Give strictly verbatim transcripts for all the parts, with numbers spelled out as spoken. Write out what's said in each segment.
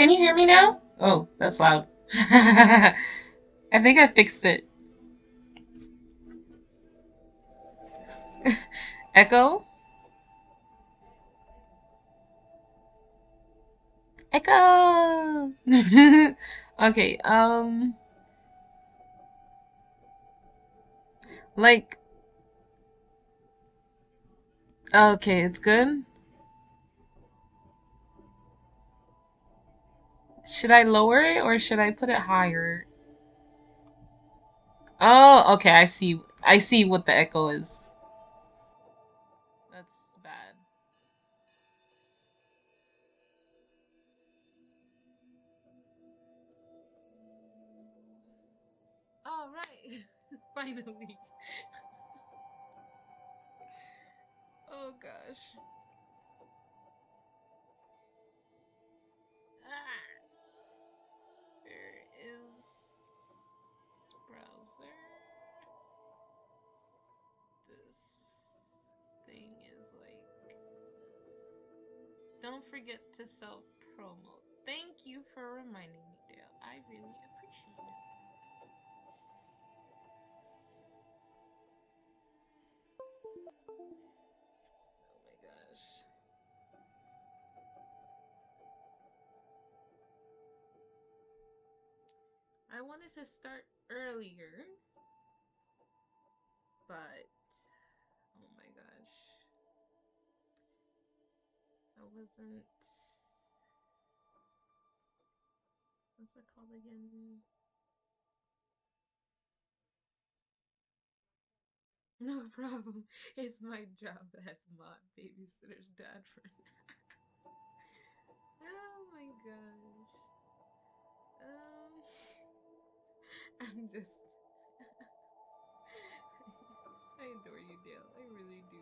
Can you hear me now? Oh, that's loud. I think I fixed it. Echo? Echo! Okay, um, like, okay, it's good. Should I lower it or should I put it higher? Oh, okay, I see. I see what the echo is. That's bad. All right. Finally. Oh gosh. Ah, there is browser. This thing is like, don't forget to self promote. Thank you for reminding me, Dale. I really appreciate it. Oh my gosh. I wanted to start earlier, but oh my gosh. I wasn't. What's it called again? No problem. It's my job as my babysitter's dad friend. Oh my gosh. Um, I'm just. I adore you, Dale. I really do.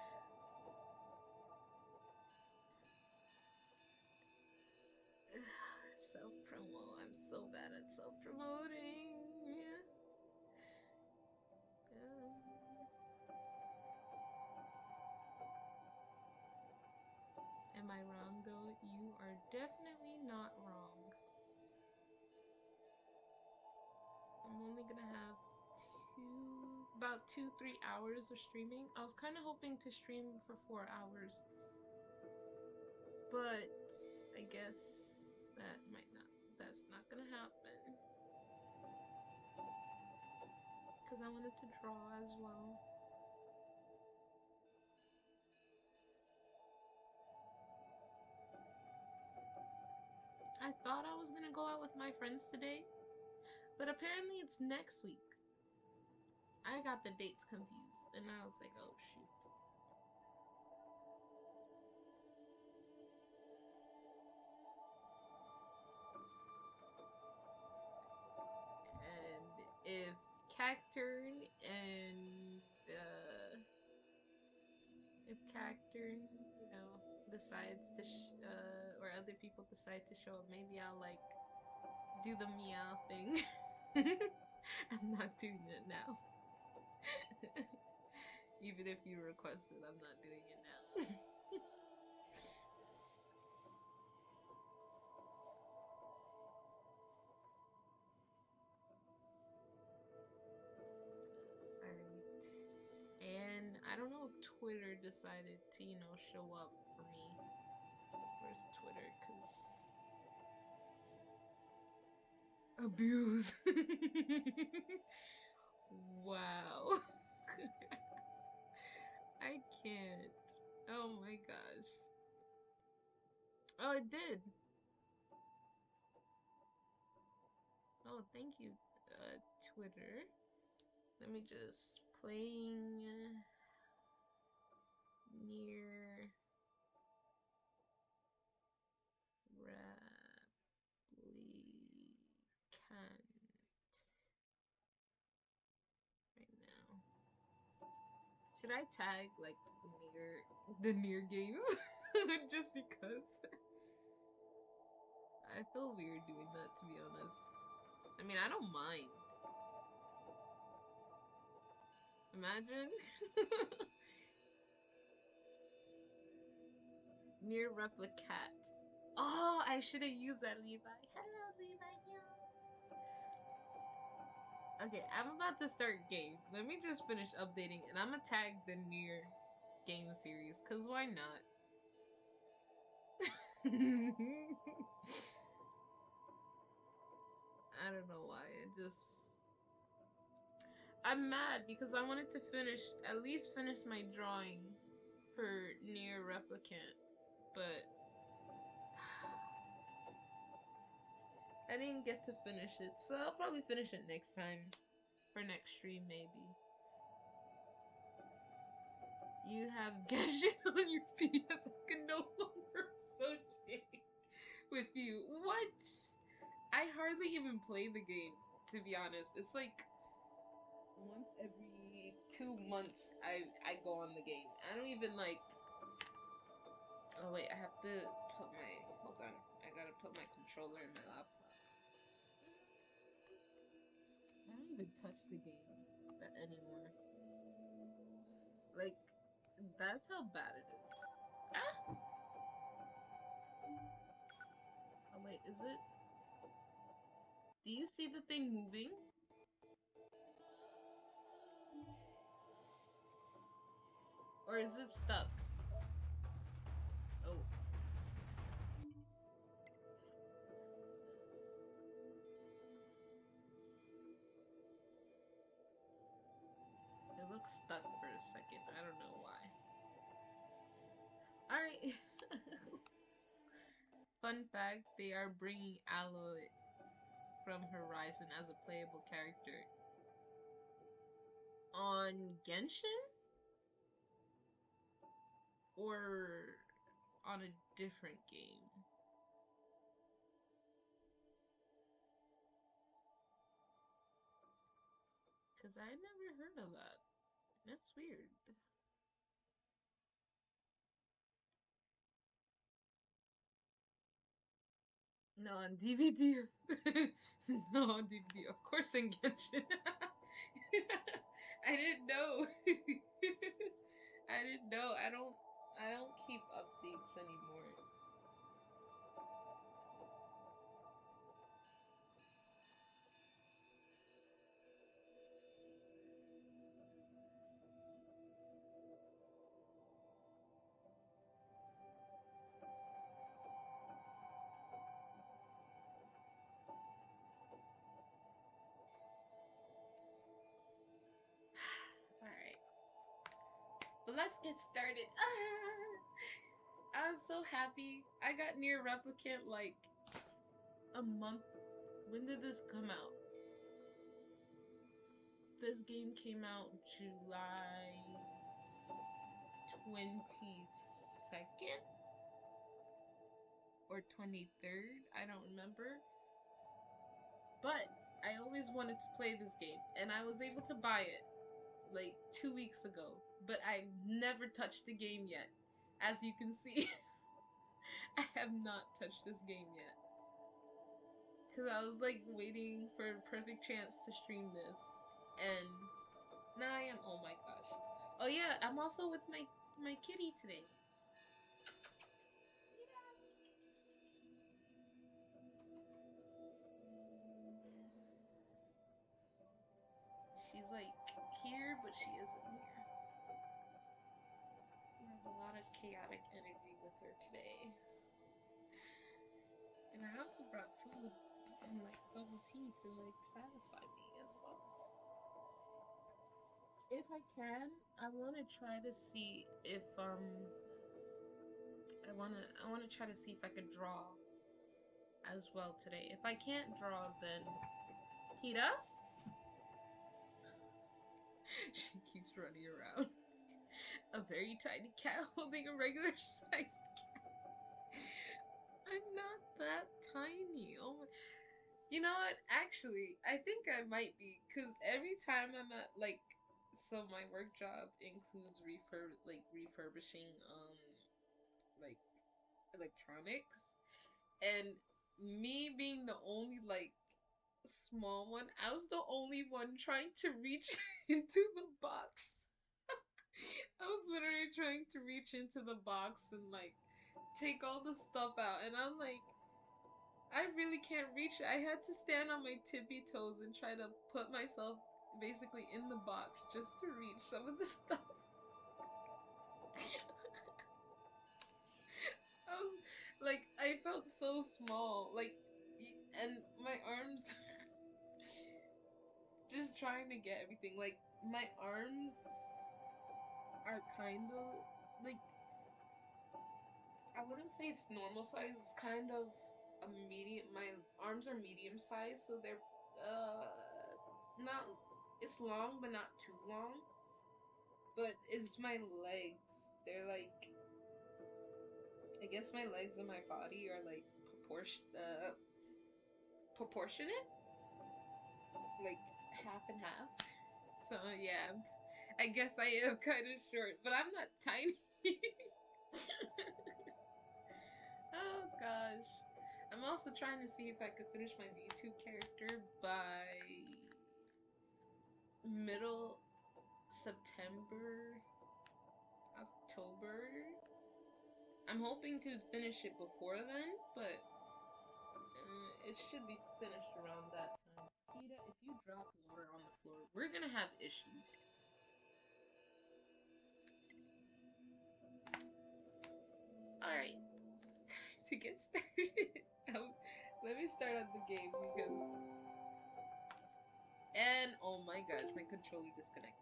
Self promo. I'm so bad at self promoting. Um, am I wrong though? You are definitely not wrong. I'm only gonna have two, about two, three hours of streaming. I was kind of hoping to stream for four hours, but I guess that might not, that's not gonna happen. Because I wanted to draw as well. I thought I was gonna go out with my friends today, but apparently it's next week. I got the dates confused, and I was like, oh shoot. And if Cacturn and uh, if Cacturn, you know, decides to, sh- uh, or other people decide to show up, maybe I'll like do the meow thing. I'm not doing it now. Even if you request it, I'm not doing it now. Alright. And I don't know if Twitter decided to, you know, show up for me. Where's Twitter? Because abuse. Wow. I can't. Oh my gosh. Oh, it did. Oh, thank you, uh, Twitter. Let me just playing near Replicant right now. Should I tag like near the near games? Just because I feel weird doing that, to be honest. I mean, I don't mind. Imagine near Replicat. Oh, I should have used that, Levi. Hello, Levi. Okay, I'm about to start game. Let me just finish updating, and I'm gonna tag the near game series, cause why not? I don't know why. It just I'm mad because I wanted to finish at least finish my drawing for Near Replicant, but I didn't get to finish it, so I'll probably finish it next time. For next stream, maybe. You have Genshin on your P S. I can no longer associate with you. What? I hardly even play the game, to be honest. It's like once every two months I I go on the game. I don't even like. Oh wait, I have to put my hold on. I gotta put my controller in my laptop. I don't even touch the game that anymore. Like, that's how bad it is. Ah! Oh wait, is it? Do you see the thing moving? Or is it stuck? Oh. It looks stuck for a second. I don't know why. Alright. Fun fact, they are bringing Aloy from Horizon as a playable character on Genshin? Or on a different game? Because I never heard of that. That's weird. No, on D V D. No, on D V D. Of course in Genshin. I didn't know. I didn't know. I don't I don't keep updates anymore. Alright. But let's get started. I was so happy. I got Near Replicant like a month. When did this come out? This game came out July twenty-second or twenty-third. I don't remember. But I always wanted to play this game, and I was able to buy it like two weeks ago. But I never touched the game yet. As you can see, I have not touched this game yet. Because I was like waiting for a perfect chance to stream this. And now I am. Oh my gosh. Oh yeah, I'm also with my, my kitty today. She's like here, but she isn't here. We have a lot of chaotic energy with her today. And I also brought food and like bubble tea to like satisfy me as well. If I can, I want to try to see if um I want to I want to try to see if I could draw as well today. If I can't draw, then Kita? She keeps running around. A very tiny cat holding a regular sized cat. I'm not that tiny. Oh my. You know what? Actually, I think I might be, because every time I'm at, like, so my work job includes refurb, like, refurbishing, um, like, electronics, and me being the only, like, small one, I was the only one trying to reach into the box. I was literally trying to reach into the box and, like, take all the stuff out, and I'm like, I really can't reach it. I had to stand on my tippy toes and try to put myself basically in the box just to reach some of the stuff. I was like, I felt so small, like, and my arms just trying to get everything. Like, my arms are kind of like, I wouldn't say it's normal size. It's kind of a medium. My arms are medium size, so they're uh not. It's long, but not too long. But it's my legs. They're like, I guess my legs and my body are like proportion uh proportionate, like half and half. So yeah, I guess I am kind of short, but I'm not tiny. Oh gosh. I'm also trying to see if I could finish my VTube character by middle September, October. I'm hoping to finish it before then, but uh, it should be finished around that time. Kita, if you drop water on the floor, we're gonna have issues. Alright, time to get started. um, let me start on the game because... And, oh my gosh, my controller disconnected.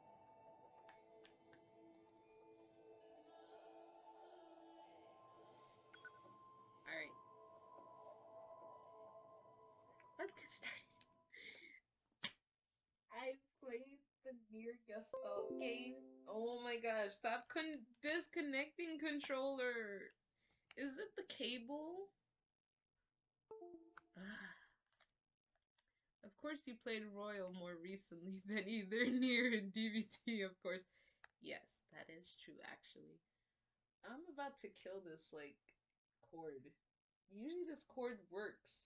Alright. Let's get started. I played the Nier Gestalt game. Oh my gosh, stop con disconnecting controller. Is it the cable? Of course you played Royal more recently than either Nier and D B T, of course. Yes, that is true, actually. I'm about to kill this, like, cord. Usually this cord works.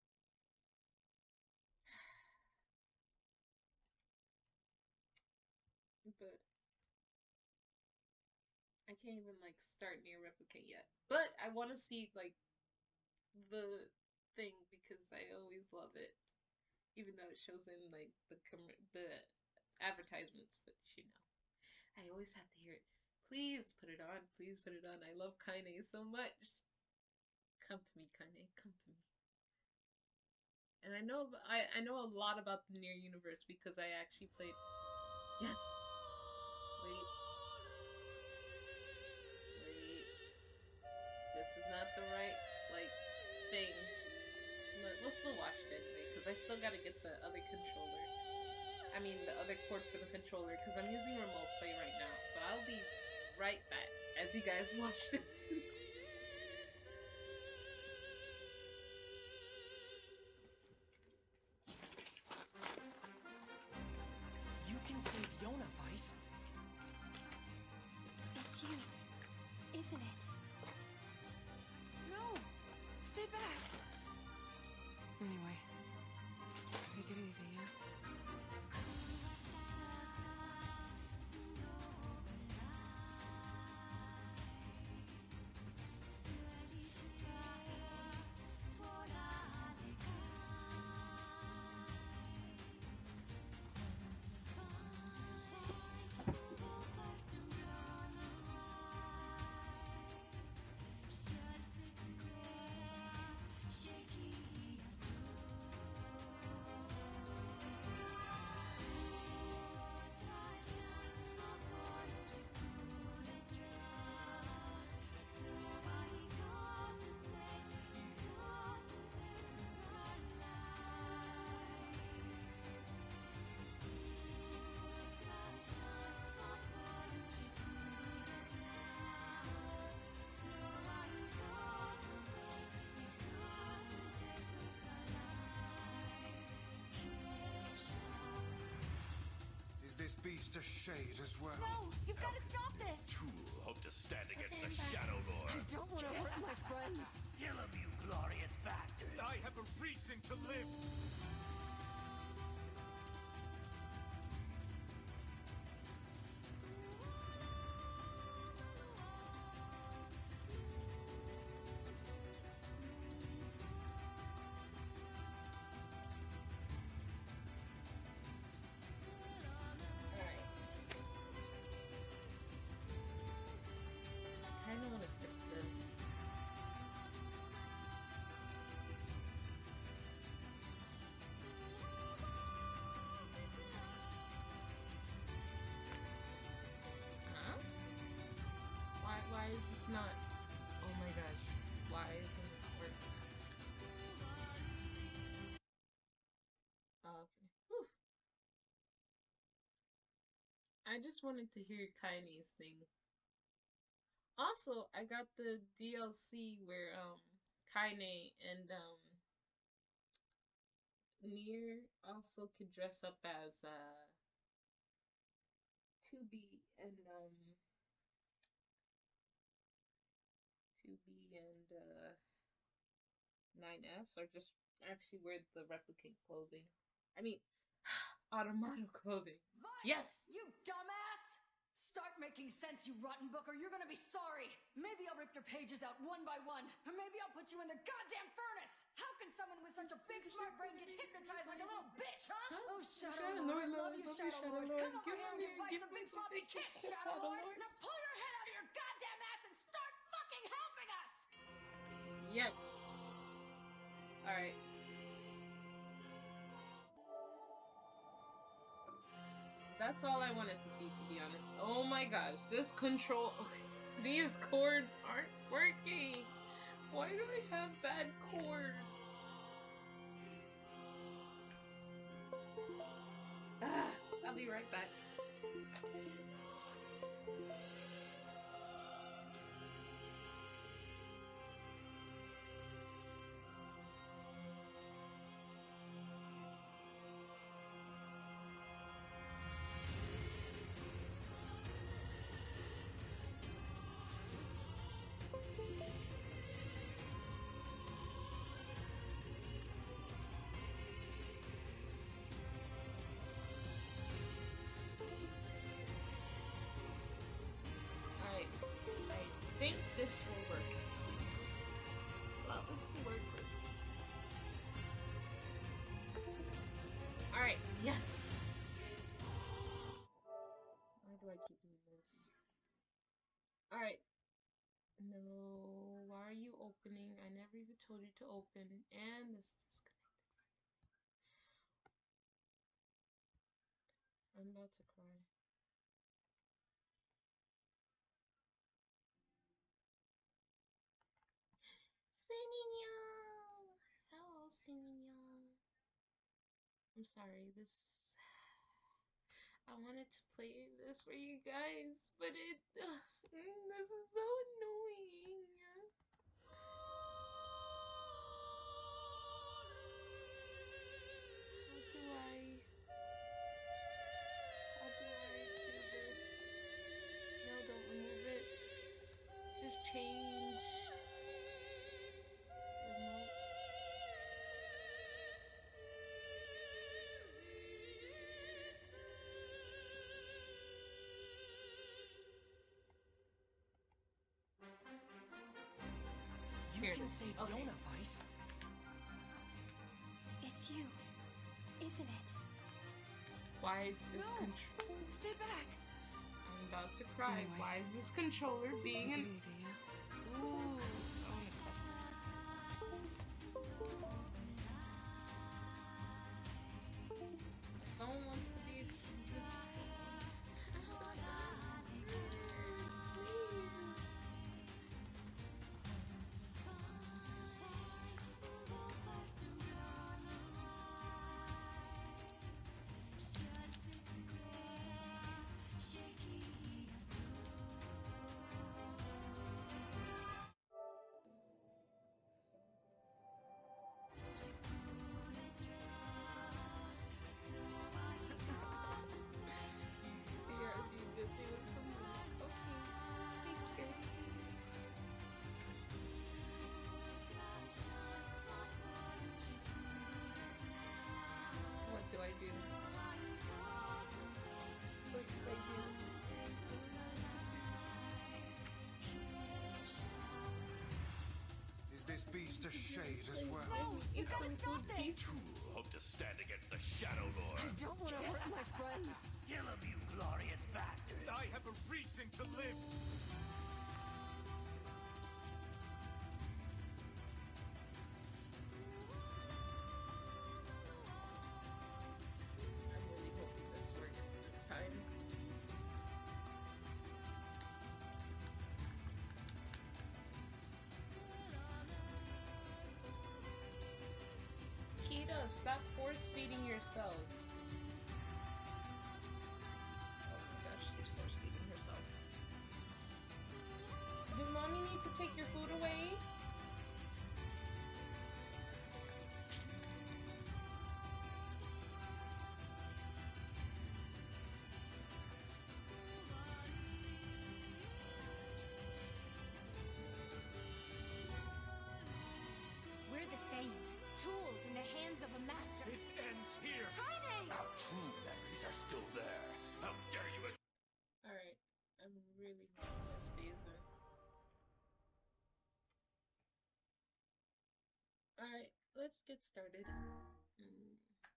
But I can't even, like, start Nier Replicant yet. But I want to see, like, the thing because I always love it. Even though it shows in, like, the com- the advertisements, but you know. I always have to hear it. Please put it on. Please put it on. I love Kaine so much. Come to me, Kaine. Come to me. And I know I, I know a lot about the Nier universe because I actually played... Yes! Wait. Wait. This is not the right, like, thing. But we'll still watch it anyway because I still gotta get the other controller. I mean, the other cord for the controller because I'm using remote play right now. So I'll be right back as you guys watch this. You can save Yona, Weiss. It's you, isn't it? No! Stay back! Anyway, take it easy, yeah? This beast a shade as well. No! You've got to stop this! Tool hope to stand against the Shadow Lord. I don't want to hurt my friends. Kill him, you glorious bastard. I have a reason to live. balcony. Whew. I just wanted to hear Kaine's thing. Also, I got the D L C where um Kaine and um Nier also could dress up as uh two B and um two B and uh nine S, or just actually wear the replicant clothing. I mean, Automata clothing. Vice, Yes! you dumbass! Start making sense, you rotten book, or you're gonna be sorry. Maybe I'll rip your pages out one by one, or maybe I'll put you in the goddamn furnace. How can someone with such a big smart brain get hypnotized like a little bitch, huh? Huh? Oh, Shadow, Shadow Lord, Lord, love you, love you, Shadow, Shadow Lord. Lord. Come over Give here and me- give Vice give a me big some sloppy big kiss, kiss, Shadow Shadow Lord. Lord. Now pull your head out of your goddamn ass and start fucking helping us. Yes. Alright. That's all I wanted to see, to be honest. Oh my gosh, this control... These chords aren't working! Why do I have bad chords? Ah, I'll be right back. Alright, I think this will work. Please allow this to work. Alright, yes! Why do I keep doing this? Alright. No, why are you opening? I never even told you to open. And this is disconnected. I'm about to cry. Seninyo! Hello, Seninyo. I'm sorry, this... I wanted to play this for you guys, but it... Uh, this is so annoying. How do I... How do I do this? No, don't remove it. Just change... Remote. You Here it can is. save Okay. Yona, Vice. It's you, isn't it? Why is this No. control... Stay back. I'm about to cry. Anyway. Why is this controller being Take an... it easy, yeah? Ooh, I wanna cuss. My phone wants to be this. We are being busy with some work. Okay, take care. What do I do? What should I do? Is this beast a shade as well? No, you Eat gotta some stop food, this. please. You hope to stand against the Shadow Lord. I don't want to hurt my friends. Kill him, you glorious bastard. I have a reason to live. I'm really hoping this works this time. Kita, stop force feeding yourself. Oh my gosh, she's force feeding herself. Do mommy need to take your food away? We're the same. Tools in the hands of a master. This ends here. Kaine! Our true memories are still there. How dare you? Alright, I'm really hoping this stays in. Alright, let's get started. Mm.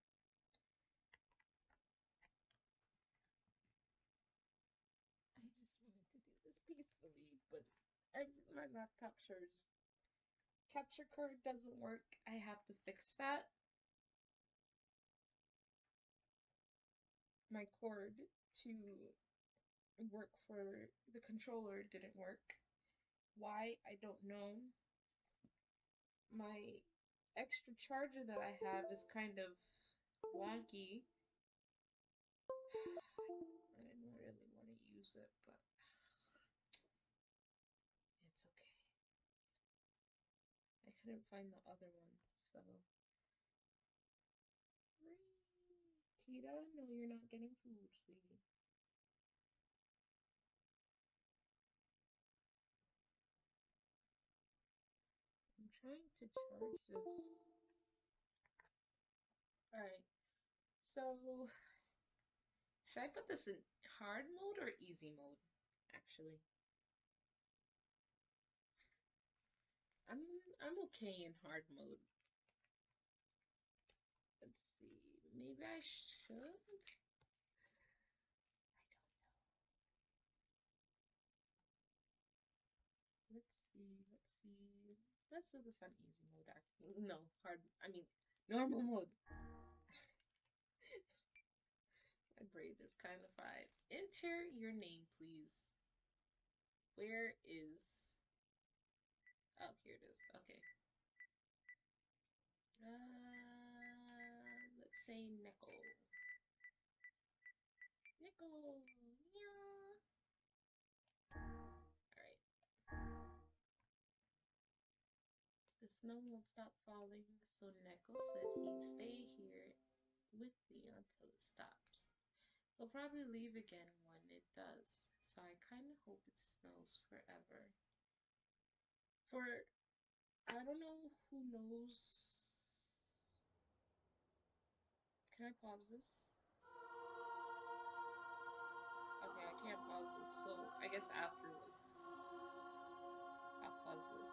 I just wanted to do this peacefully, but I, my laptop shows capture card doesn't work. I have to fix that. My cord to work for the controller didn't work. Why? I don't know. My extra charger that I have is kind of wonky. I didn't really want to use it, but it's okay. I couldn't find the other one, so. Kita, no, you're not getting food, sweetie. I'm trying to charge this. Alright, so should I put this in hard mode or easy mode, actually? I'm I'm okay in hard mode. Let's see. Maybe I should? I don't know. Let's see, let's see. Let's do this on easy mode, actually. No, hard. I mean, normal mode. My brain is kind of fried. Enter your name, please. Where is... Oh, here it is. Okay. Uh, let's say Neko. Neko! Meow! Alright. The snow won't stop falling, so Neko said he'd stay here with me until it stops. He'll probably leave again when it does, so I kinda hope it snows forever. For, I don't know who knows. Can I pause this? Okay, I can't pause this, so I guess afterwards I'll pause this.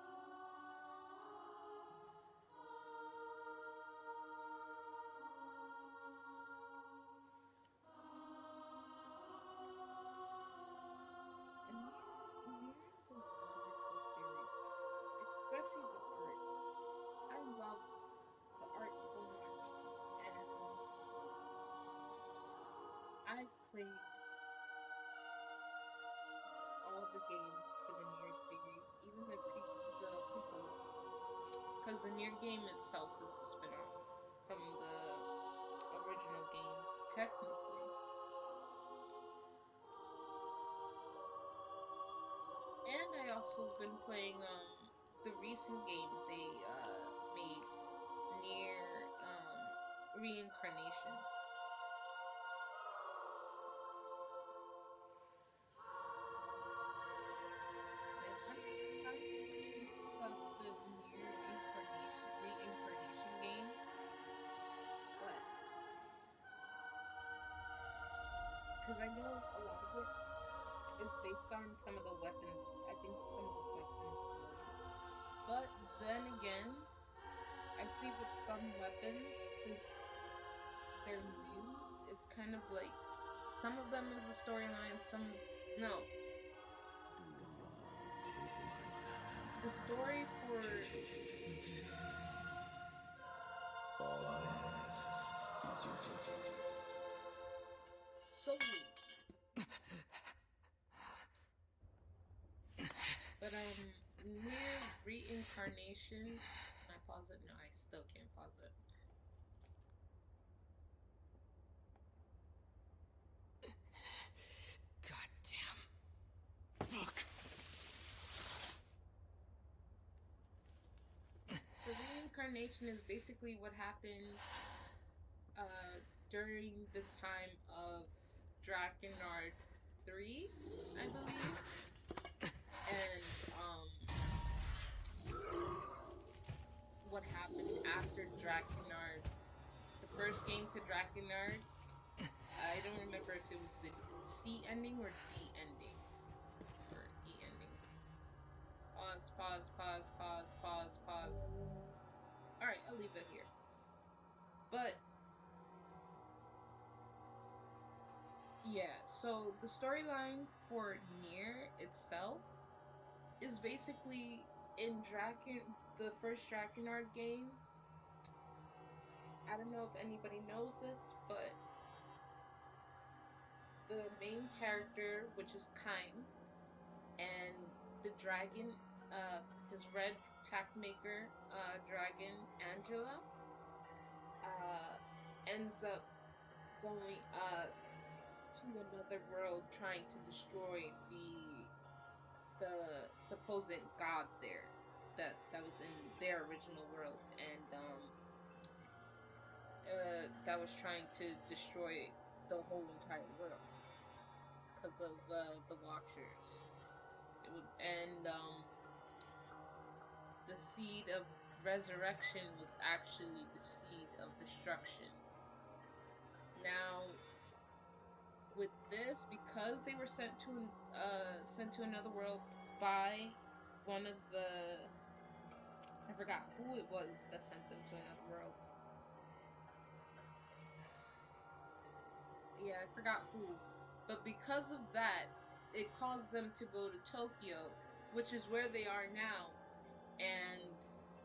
And Nier is a wonderful series, especially the art. I love the art so much, and I've played all the games for the Nier series, even the pre the prequels, because the Nier game itself is a spin-off from the original games, technically. And I also been playing um the recent game they uh made, Nier um Reincarnation. About the Nier Incarnation Reincarnation game, but because I know a lot of it is based on some of the weapons. I think some of the weapons. But then again, I see with some weapons, since they're new, it's kind of like some of them is the storyline, some no. The story for Soul. But um Nier Reincarnation, can I pause it? No, I still can't pause it. reincarnation is basically what happened uh, during the time of Drakengard three, I believe. And um, what happened after Drakengard, the first game to Drakengard, I don't remember if it was the C ending or D ending. Or E ending. Pause, pause, pause, pause, pause, pause. Alright, I'll leave it here. But yeah, so the storyline for Nier itself is basically in Draken, the first Drakengard game. I don't know if anybody knows this, but the main character, which is Kain, and the dragon, uh, his red packmaker, uh, dragon Angela, uh, ends up going, uh, to another world trying to destroy the the supposed god there that that was in their original world, and um uh that was trying to destroy the whole entire world because of uh, the Watchers. It would, and um the seed of resurrection was actually the seed of destruction. Now with this, because they were sent to uh sent to another world by one of the, I forgot who it was that sent them to another world. Yeah, I forgot who. But because of that, it caused them to go to Tokyo, which is where they are now. And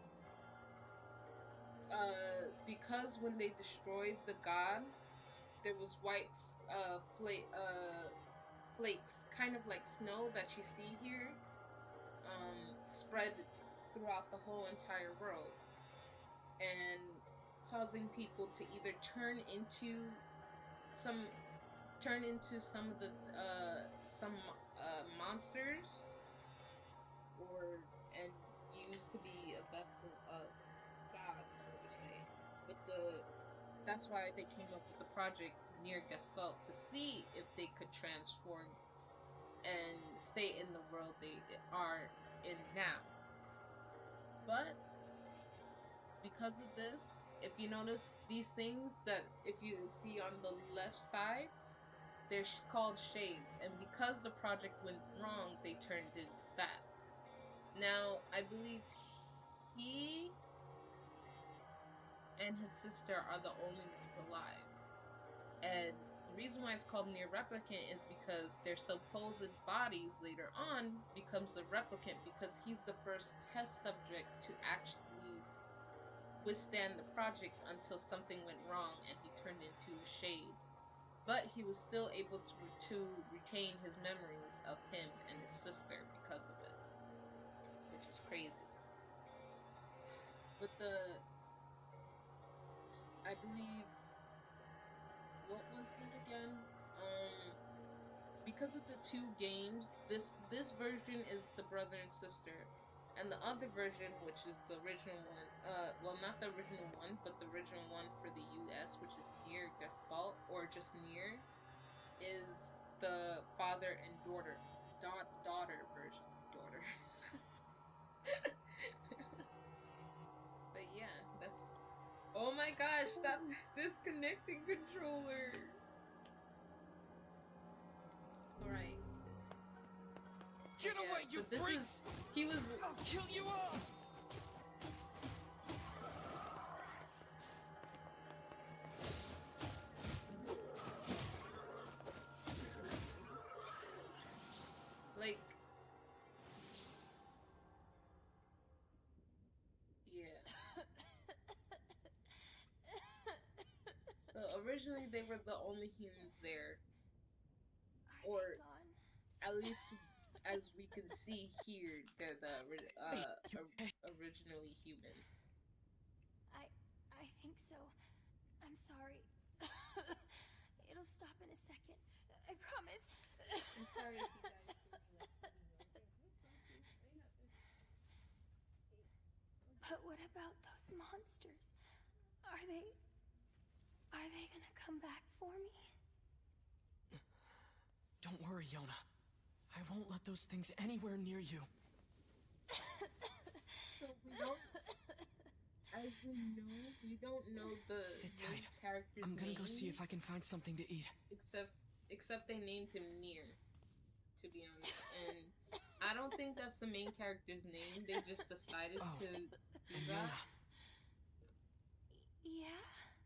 uh because when they destroyed the god, there was white uh flake uh flakes, kind of like snow that you see here, um, spread throughout the whole entire world, and causing people to either turn into some turn into some of the uh, some uh, monsters, or and used to be a vessel of God, so to say. But the that's why they came up with the project Nier Gestalt, to see if they could transform and stay in the world they are in now. But because of this, if you notice these things that if you see on the left side, they're called shades, and because the project went wrong, they turned into that. Now, I believe he and his sister are the only ones alive. And the reason why it's called Nier Replicant is because their supposed bodies later on becomes the replicant, because he's the first test subject to actually withstand the project until something went wrong and he turned into a shade. But he was still able to, to retain his memories of him and his sister because of it, which is crazy. But the, I believe, what was it again? Um, because of the two games, this this version is the brother and sister, and the other version, which is the original one, uh, well, not the original one, but the original one for the U S, which is Nier Gestalt, or just Nier, is the father and daughter, da- daughter version, daughter. But yeah, that's. Oh my gosh! Stop disconnecting controller. All right. Get Yeah, away, you but this freaks! is he was. I'll kill you all! Like, yeah. So originally they were the only humans there, or Are they gone? at least as we can see here, they're the ori- uh or- originally human. I I think so. I'm sorry. It'll stop in a second. I promise. I'm sorry if you guys can hear me. But what about those those monsters, are they... Are they gonna come back for me? Don't worry, Yona. I won't let those things anywhere near you. So we don't, as we know, we don't know the Sit main tight. character's I'm gonna name, go see if I can find something to eat. except except they named him Nier, to be honest, and I don't think that's the main character's name. They just decided Oh, to do And that, Yona, Yeah?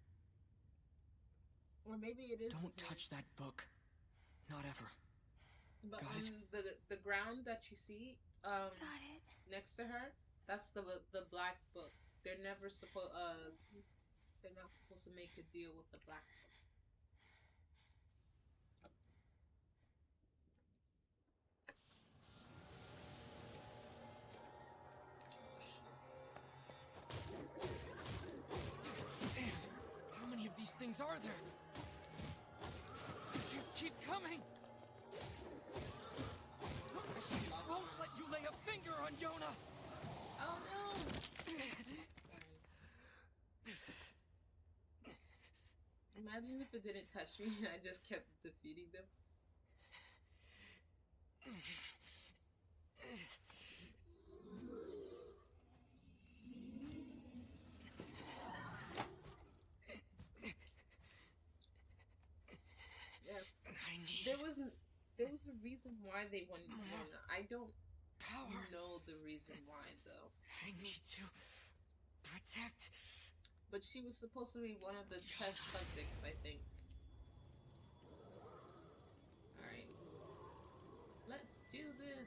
or maybe it is. don't his touch that book. Not ever. name. But got on it? the the ground that you see, um, Got it. next to her, that's the the black book. They're never supposed uh, they're not supposed to make a deal with the black book. Damn! How many of these things are there? Just keep coming! Won't let you lay a finger on Yona! Oh no! Imagine if it didn't touch me and I just kept defeating them. Yeah. I need There was there was a reason why they wanted Yona. I don't power. know the reason why though. I need to protect. But she was supposed to be one of the test subjects, I think. Alright. Let's do this.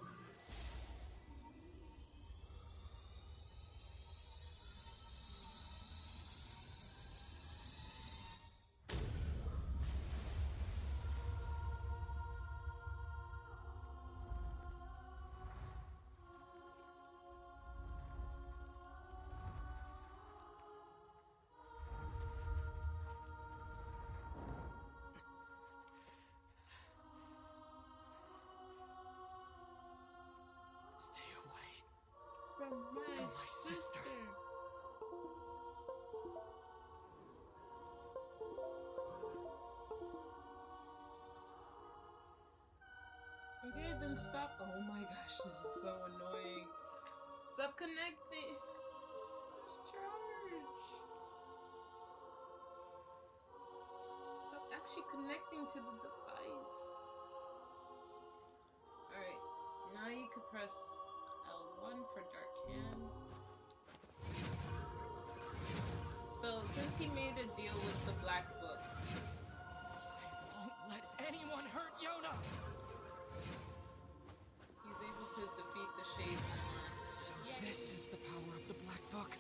Stay away. From my, From my sister. sister. Okay, then stop. Oh my gosh, this is so annoying. Stop connecting. Charge. Stop actually connecting to the device. Alright, now you can press L one for Dark Hand. So, since he made a deal with the Black Book, I won't let anyone hurt Yona. he's able to defeat the Shades. So this is the power of the Black Book.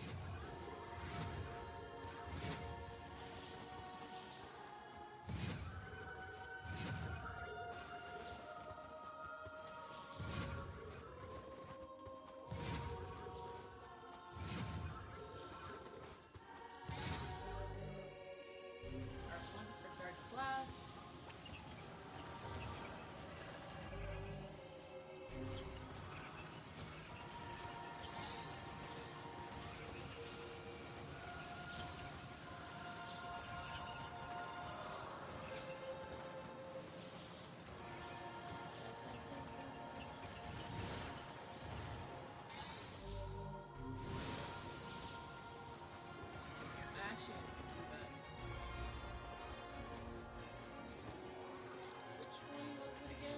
R one for Dark Blast. I actually didn't see that. Which one was it again?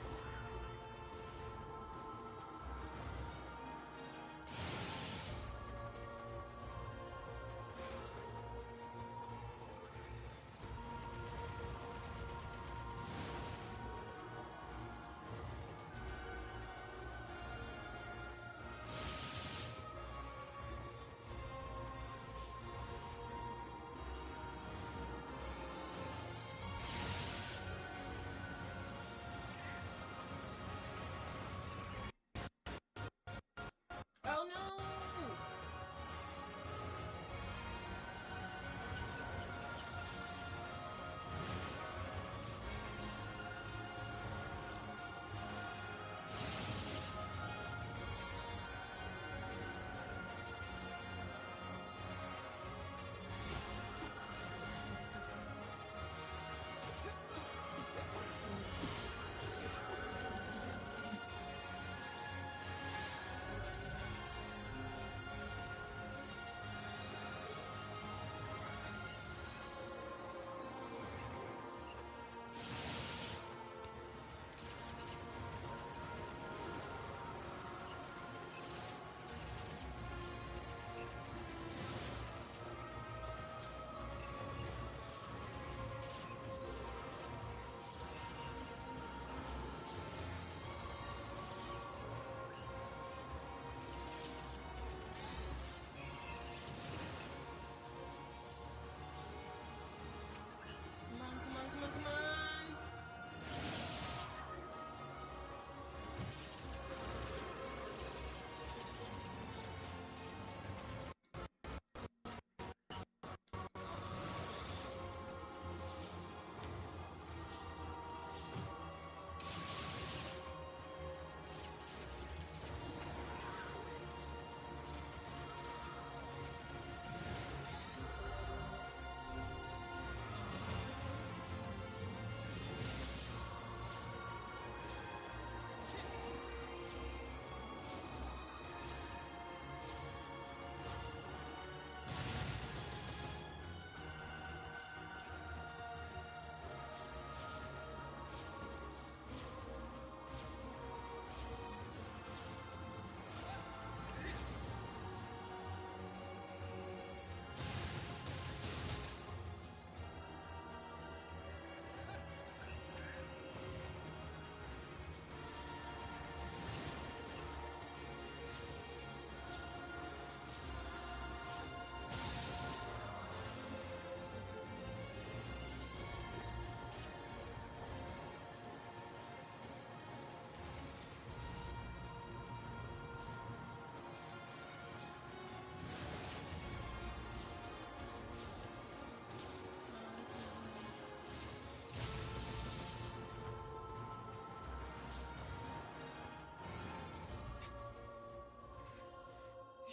Oh no!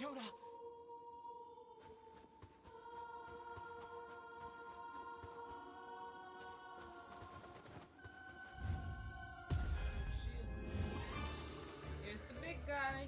Yona! Here's the big guy.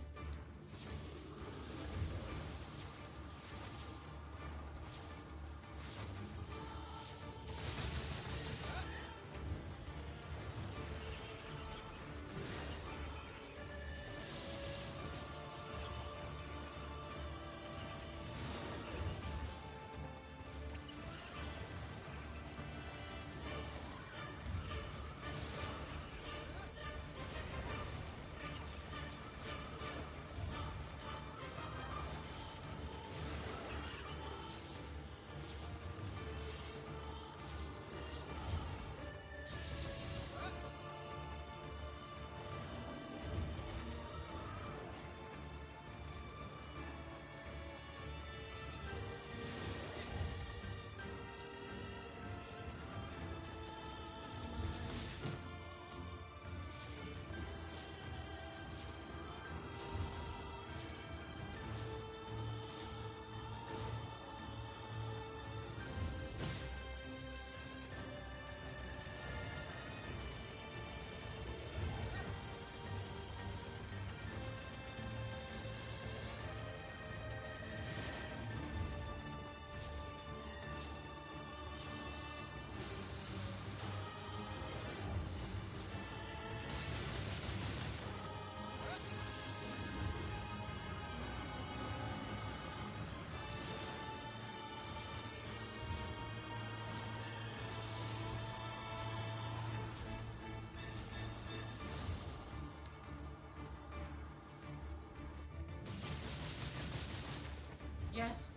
Yes.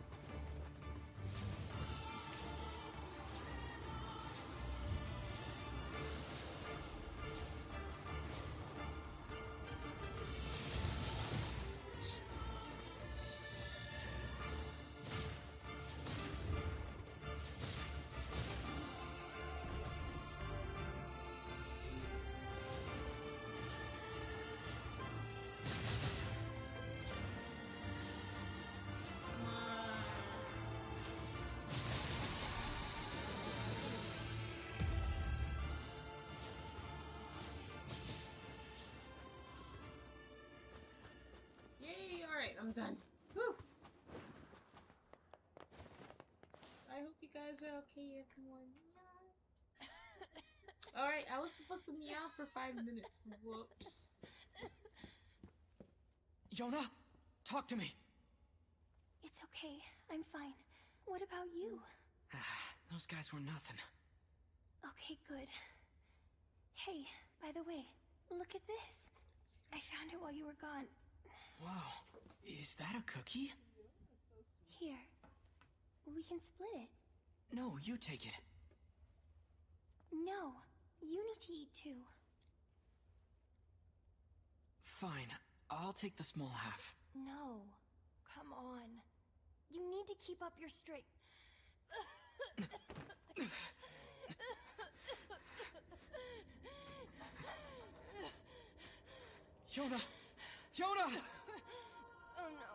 I'm done. Whew. I hope you guys are okay, everyone. Alright, I was supposed to meow for five minutes. Whoops. Yona, talk to me. It's okay. I'm fine. What about you? Those guys were nothing. Okay, good. Hey, by the way, look at this. I found it while you were gone. Wow. Is that a cookie? Here. We can split it. No, you take it. No. You need to eat too. Fine. I'll take the small half. No. Come on. You need to keep up your straight. Yona! Yona! Oh no.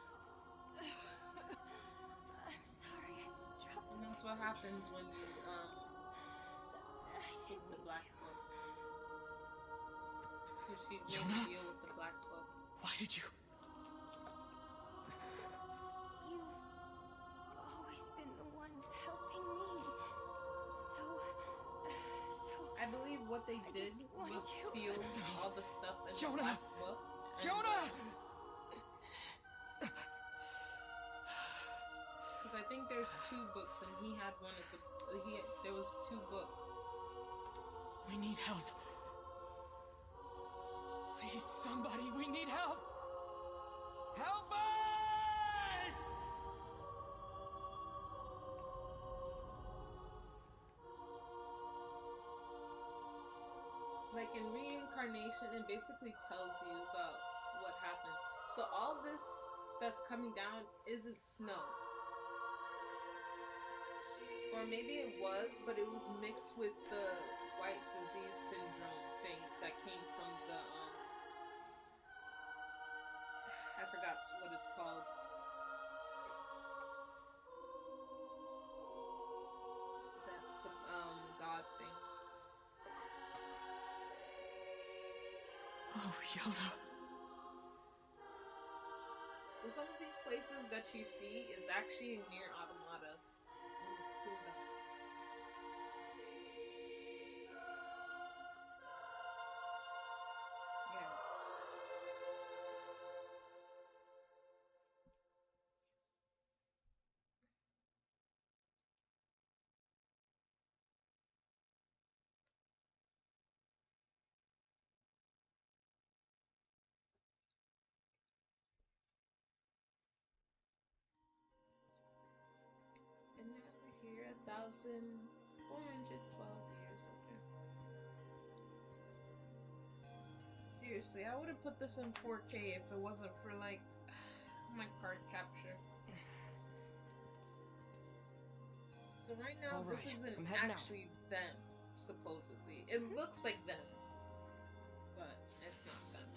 I'm sorry, I dropped And that's what happens when you, um, I take didn't the mean black to. book. Because she made Yona? a deal with the black book. Why did you... You've always been the one helping me. So, so... I believe what they I did just wanted was to- seal all the stuff in Yona! the black book. Yona! Because I think there's two books, and he had one of the. He there was two books. We need help. Please, somebody, we need help! Help us! Like in reincarnation, it basically tells you about what happened. So all this that's coming down isn't snow. Or maybe it was, but it was mixed with the white disease syndrome thing that came from the, um... I I forgot what it's called. That's um god thing. Oh, Yona. So some of these places that you see is actually near Automata. Yeah. And now we're here, a thousand four hundred twelve years later. Seriously, I would have put this in four K if it wasn't for like my card capture. So right now, All this right, isn't I'm heading out. actually them, supposedly. It looks like them, but it's not them.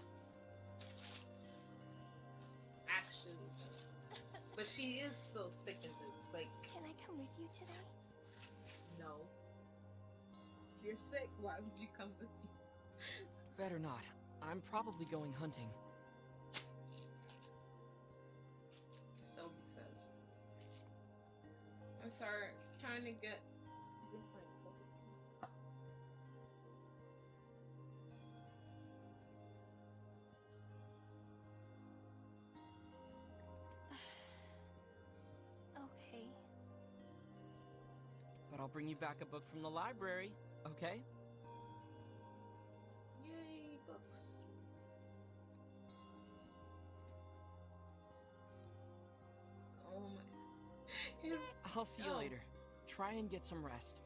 Actually, them. But she is still sticking to it. Like, Can I come with you today? no. If you're sick, why would you come with me? Better not. I'm probably going hunting. Selby says. I'm sorry, trying to get different. Okay. But I'll bring you back a book from the library, okay? Yay, books. Oh my. His- I'll see you Oh. later. Try and get some rest.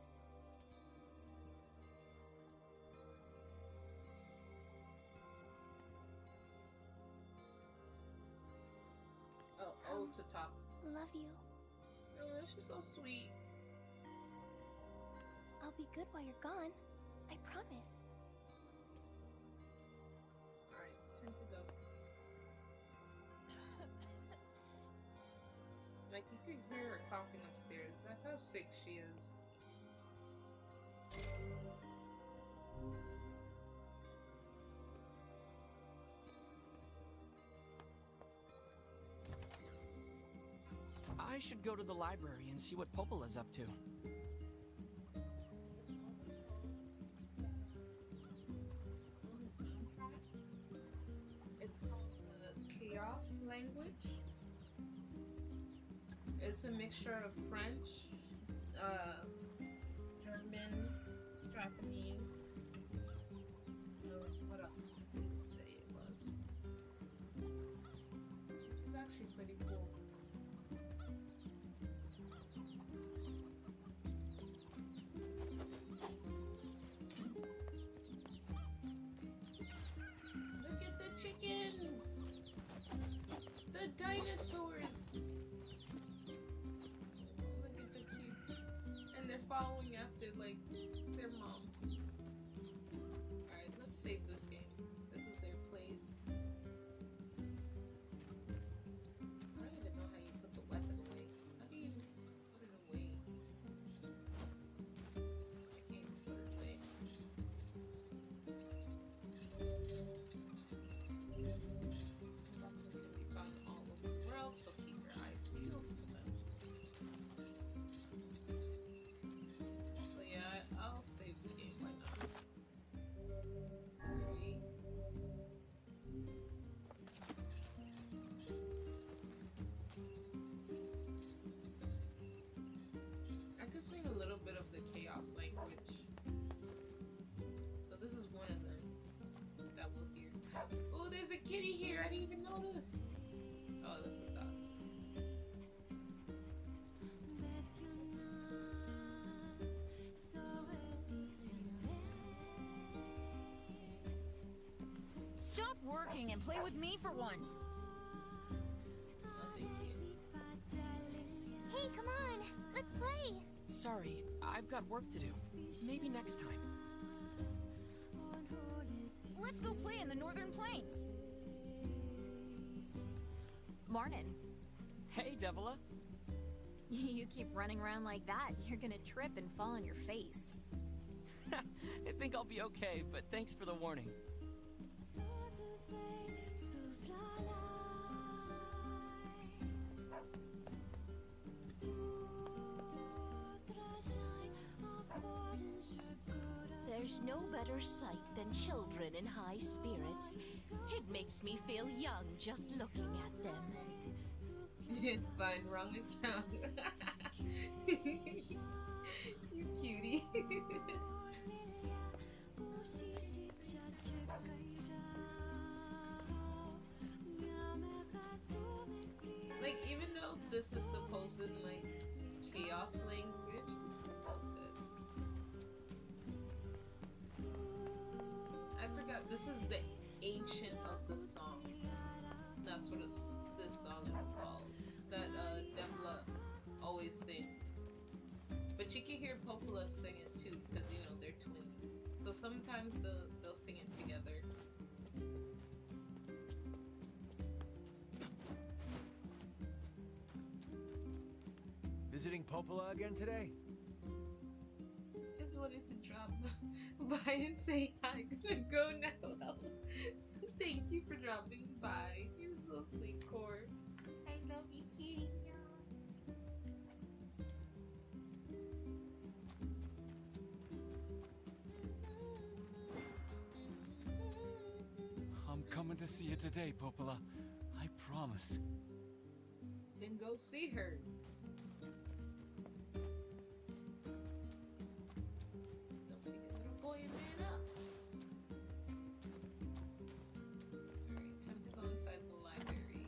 Oh, oh, to top. Love you. Oh, she's so sweet. I'll be good while you're gone. I promise. Alright, time to go. Like, you could hear her talking upstairs. That's how sick she is. I should go to the library and see what Popola's up to. It's called the Chaos Language. It's a mixture of French, uh, German, Japanese. Uh, what else did it say it was? Which is actually pretty cool. Look at the chickens! The dinosaurs! Look at the cute. And they're following after, like, their mom. Alright, let's save this game. This is their place. I don't even know how you put the weapon away. How do you even put it away? I can't even put it away. Boxes can be found all over the world, so keep your eyes peeled for them. So yeah, I'll save the game. Why not? Three. I could sing a little bit of the Chaos Language. So this is one of them that we'll hear. Oh, there's a kitty here. I didn't even notice. Oh, that's a dog. Stop working and play with me for once. Oh, thank you. Hey, come on. Let's play. Sorry, I've got work to do. Maybe next time. Let's go play in the Northern Plains. Morning. Hey, Devila. You keep running around like that, you're gonna trip and fall on your face. I think I'll be okay, but thanks for the warning. There's no better sight than children in high spirits. It makes me feel young just looking at them. It's fine, wrong account. You cutie. Like, even though this is supposed in like chaos language, this is so good. I forgot, this is the ancient of the songs. That's what it's, this song is called. That uh, Devila always sings. But you can hear Popola sing it too, because you know they're twins. So sometimes they'll, they'll sing it together. Visiting Popola again today? Just wanted to drop by and say hi. Gonna go now. Thank you for dropping by. You're so sweet, Core. I love you, kitty. I'm coming to see you today, Popola. I promise. Then go see her. Don't forget little boy and man up. Alright, time to go inside the library.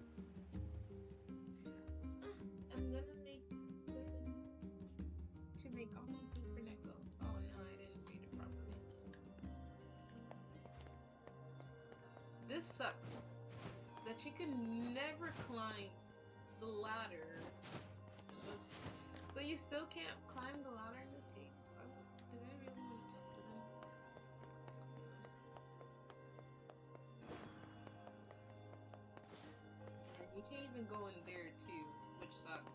I'm gonna make to make awesome food for Neko. Oh no, I didn't read it properly. This sucks. That she can never climb the ladder. So you still can't climb the ladder in this game? I, do I really want to talk to them? And you can't even go in there too, which sucks.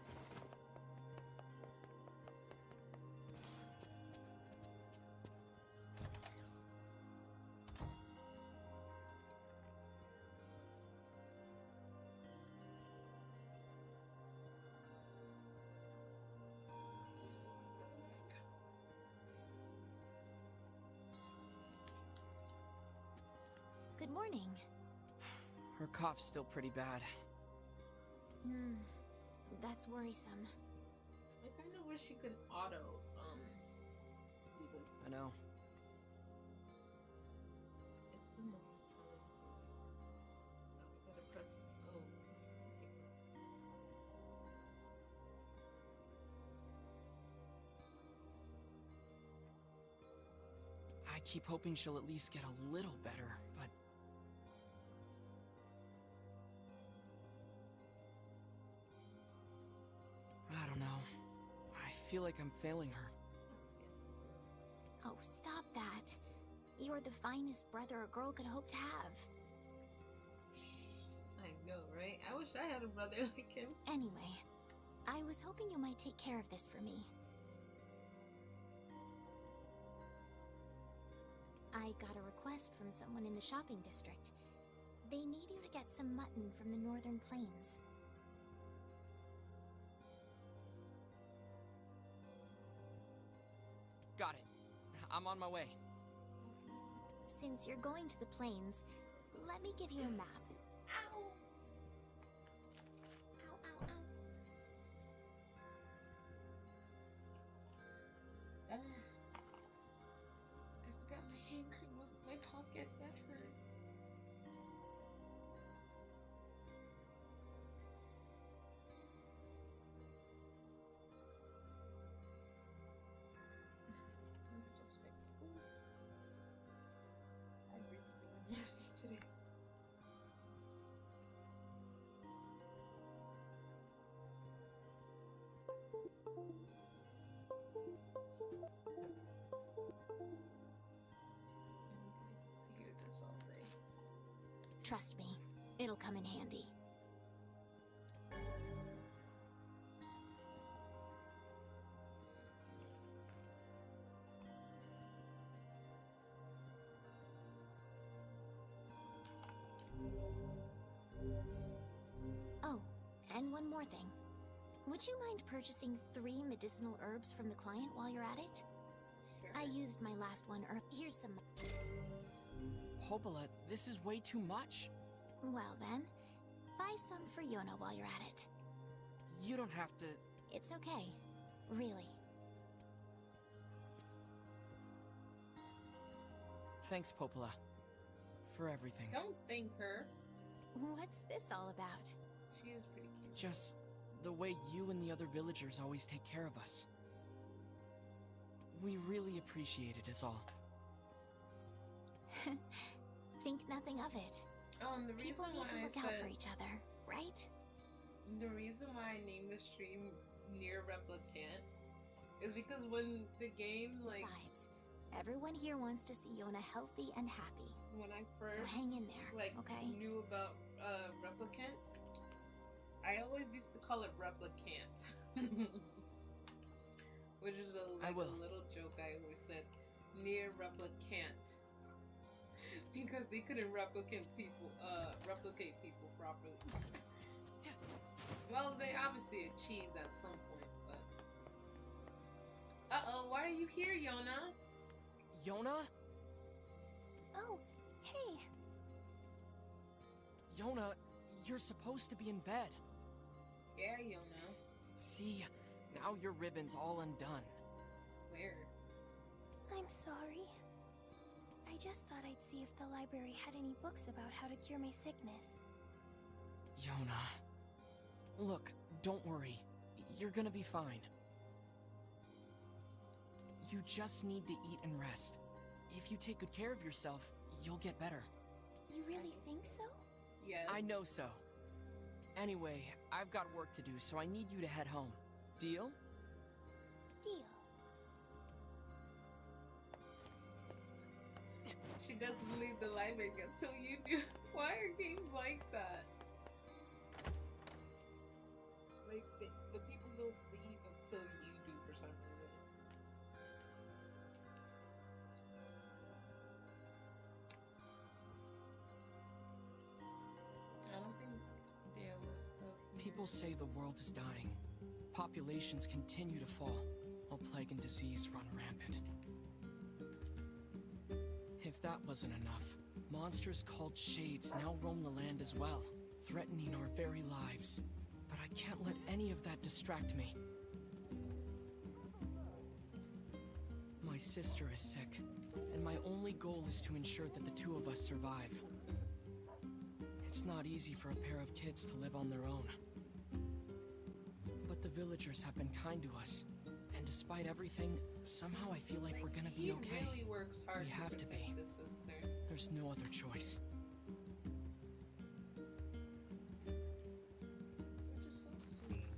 Good morning. Her cough's still pretty bad. Hmm, that's worrisome. I kind of wish you could auto, um, do this. I know. It's so much fun. Oh, we gotta press, oh, okay. I keep hoping she'll at least get a little better, but... I don't know. I feel like I'm failing her. Oh, stop that. You're the finest brother a girl could hope to have. I know, right? I wish I had a brother like him. Anyway, I was hoping you might take care of this for me. I got a request from someone in the shopping district. They need you to get some mutton from the northern plains. Got it. I'm on my way. Since you're going to the plains, let me give you a map. Ow! Ow, ow, ow. Ah. I forgot my hand cream was in my pocket. That hurt. Let me just fix this. I'm really being a mess today. Hear this all day. Trust me, it'll come in handy. one more thing. Would you mind purchasing three medicinal herbs from the client while you're at it? Sure. I used my last one herb. Here's some. Popola, this is way too much. Well then, buy some for Yona while you're at it. You don't have to... It's okay. Really. Thanks, Popola. For everything. Don't thank her. What's this all about? She is pretty cute. Just the way you and the other villagers always take care of us. We really appreciate it, is all. Think nothing of it. Um, the reason People need why to I look said, out for each other, right? The reason why I named the stream Near Replicant is because when the game, like, Besides, everyone here wants to see Yona healthy and happy. when I first, So hang in there, like, okay? knew about uh, Replicant, I always used to call it Replicant. Which is a, I like, will. a little joke I always said. Near Replicant. Because they couldn't replicate people, uh, replicate people properly. Well, they obviously achieved at some point, but... Uh-oh, why are you here, Yona? Yona? Oh, hey. Yona, you're supposed to be in bed. Yeah, Yona. See, now your ribbon's all undone. Where? I'm sorry. I just thought I'd see if the library had any books about how to cure my sickness. Yona. Look, don't worry. You're gonna be fine. You just need to eat and rest. If you take good care of yourself, you'll get better. You really think so? Yes. I know so. Anyway, I've got work to do, so I need you to head home. Deal? Deal. She doesn't leave the library until you do. Why are games like that? Like, the, the people don't leave until you do for some reason. I don't think Dale was stuff. People say the world is dying. Populations continue to fall, while plague and disease run rampant. If that wasn't enough, monsters called Shades now roam the land as well, threatening our very lives. But I can't let any of that distract me. My sister is sick, and my only goal is to ensure that the two of us survive. It's not easy for a pair of kids to live on their own. But the villagers have been kind to us. And despite everything, somehow I feel like we're gonna be okay. He really works hard We have to be. protect his sister. There's no other choice. Which is so sweet.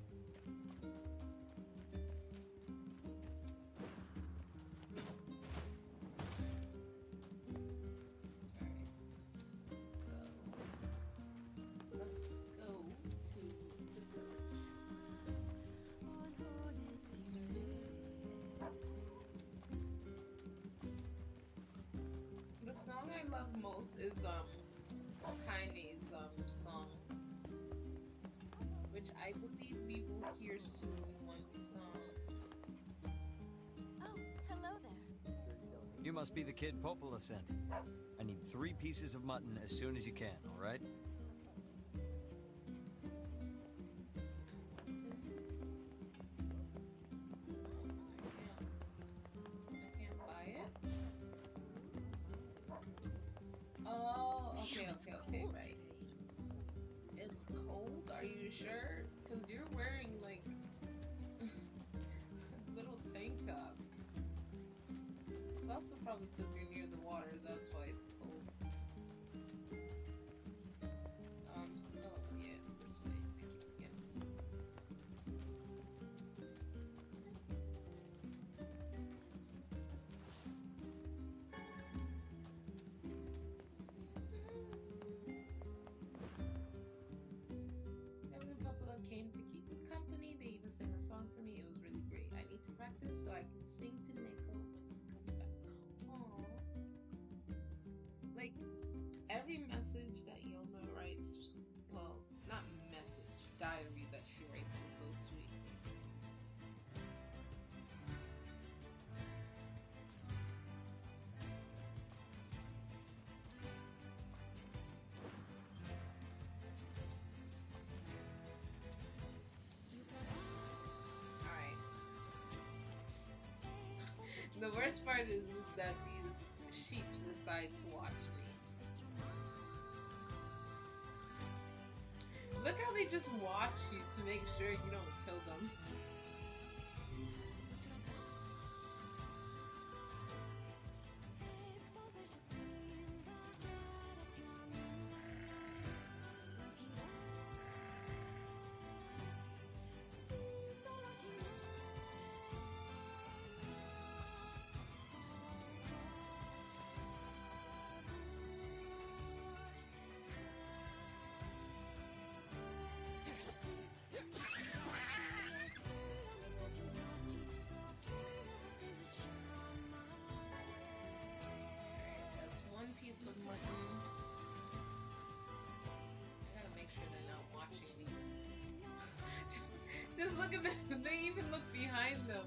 Alright, so let's go to the village. The song I love most is um Kaine's um song, which I believe we will hear soon once um Oh, hello there. You must be the kid Popola sent. I need three pieces of mutton as soon as you can, all right? I can't buy it. Oh, okay, Damn, it's okay, okay, cold right. today. It's cold? Are you sure? Because you're wearing like a little tank top. It's also probably because you're near the water, that's why it's cold. Um, so, oh, yeah, this way. I keep forgetting. Every couple of came to keep me company. They even sang a song for me. It was really great. I need to practice so I can sing to Neko when he comes back. Aww. Like, every message that Yona writes, well, not message, diary that The worst part is, is that these sheeps decide to watch me. Look how they just watch you to make sure you don't kill them. Just look at them. They even look behind them.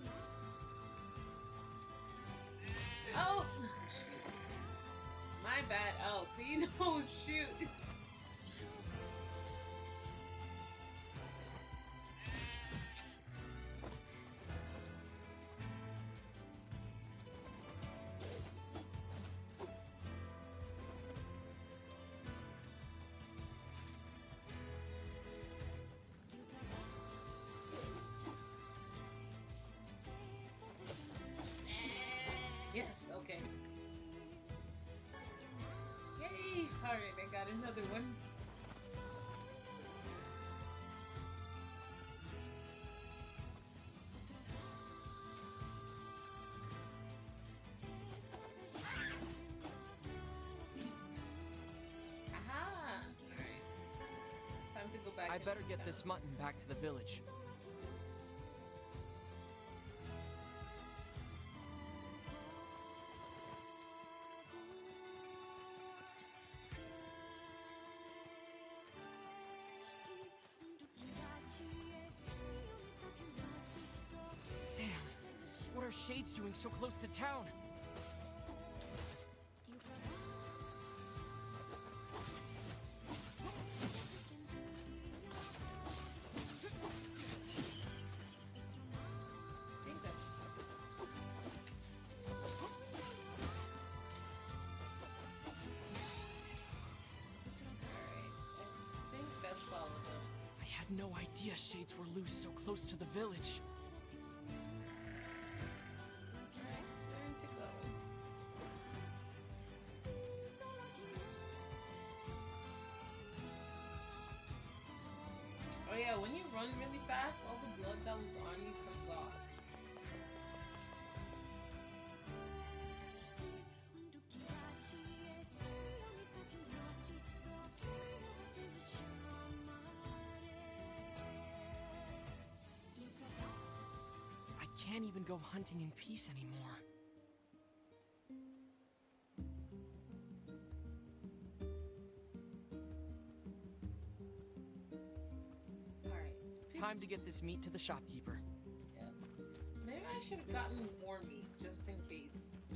Oh! Shoot. My bad. Oh, see? No, shoot. Yes, okay. Yay! Alright, I got another one. Aha! Alright. Time to go back. I better get this mutton back to the village. What are Shades doing so close to town? I had no idea Shades were loose so close to the village. Oh yeah, when you run really fast, all the blood that was on you comes off. I can't even go hunting in peace anymore. Time to get this meat to the shopkeeper. Yeah. Maybe I should have gotten more meat, just in case.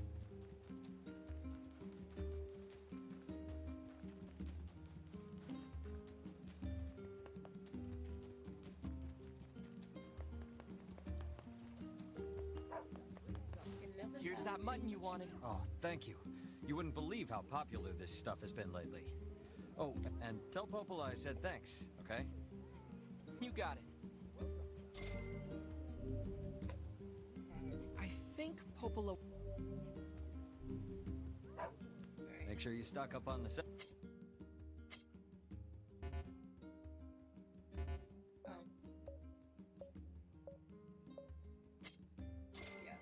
Here's that mutton you wanted. Oh, thank you. You wouldn't believe how popular this stuff has been lately. Oh, and tell Popola I said thanks, okay? You got it. I think Popola... Make sure you stock up on the set. Oh. Yes.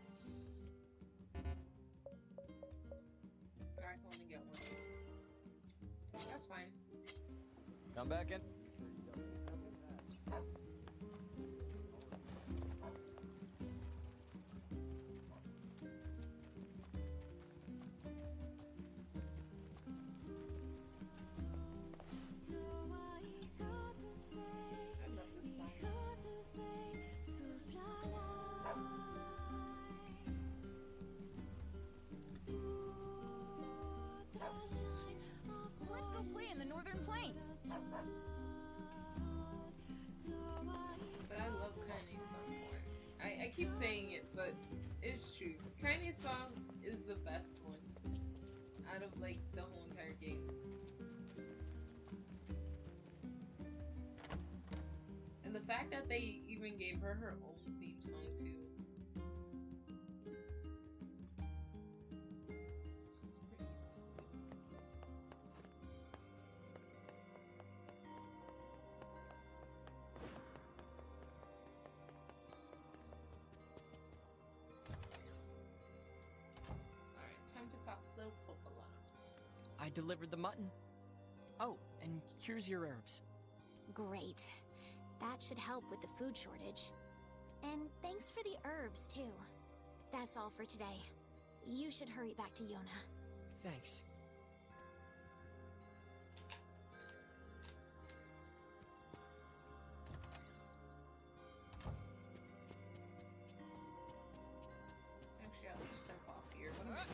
Alright, I only get one. That's fine. Come back in. Let's go play in the Northern Plains. But I love Kaine's song more. I, I keep saying it, but it's true. Kaine's song is the best one out of like the whole entire game. And the fact that they even gave her her own theme song too. It's pretty amazing. Alright, time to talk to Popola. I delivered the mutton. Oh, and here's your herbs. Great. That should help with the food shortage. And thanks for the herbs, too. That's all for today. You should hurry back to Yona. Thanks. Actually, I'll just jump off here. What am I-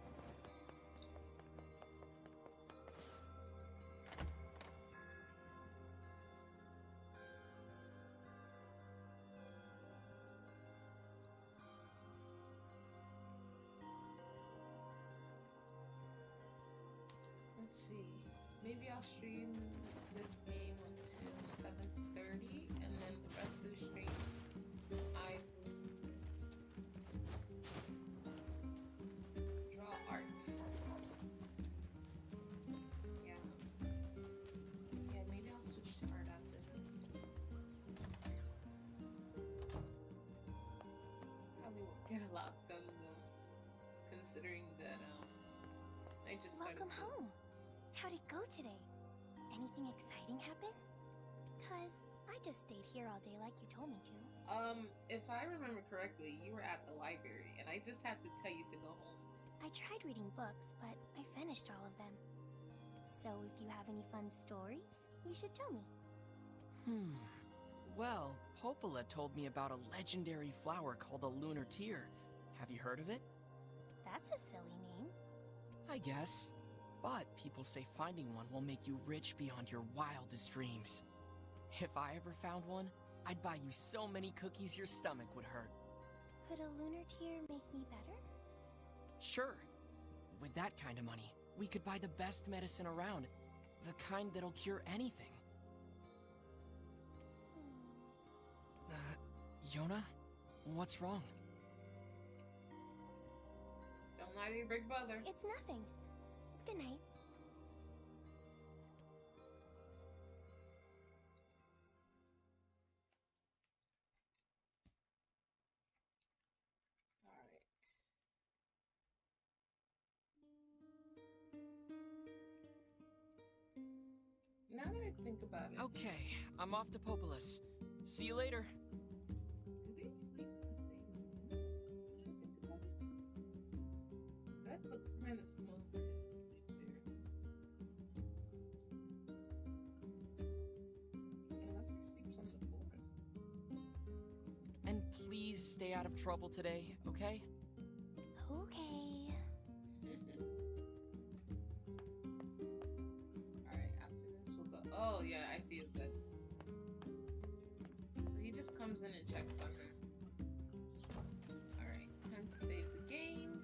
Let's see. Maybe I'll stream this game until seven thirty, and then the rest of the stream I will draw art. Yeah. Yeah, maybe I'll switch to art after this. Probably won't get a lot done though, considering that um I just started. Welcome home. How'd it go today? Anything exciting happen? Cause I just stayed here all day like you told me to. Um, if I remember correctly, you were at the library, and I just had to tell you to go home. I tried reading books, but I finished all of them. So if you have any fun stories, you should tell me. Hmm. Well, Popola told me about a legendary flower called a lunar tear. Have you heard of it? That's a silly name. I guess. But people say finding one will make you rich beyond your wildest dreams. If I ever found one, I'd buy you so many cookies your stomach would hurt. Could a lunar tear make me better? Sure. With that kind of money, we could buy the best medicine around. The kind that'll cure anything. Hmm. Uh, Yona? What's wrong? Don't lie to your big brother. It's nothing. Good night. Alright. Now that I think about it. Okay, I'm off to Popolis. See you later. Do they sleep in the same room? Now that I think about it. That looks kind of small for him to sleep there. Unless he sleeps on the floor. And please stay out of trouble today, okay? Okay. Alright, after this we'll go. Oh, yeah, I see his bed. So he just comes in and checks on her. Alright, time to save the game.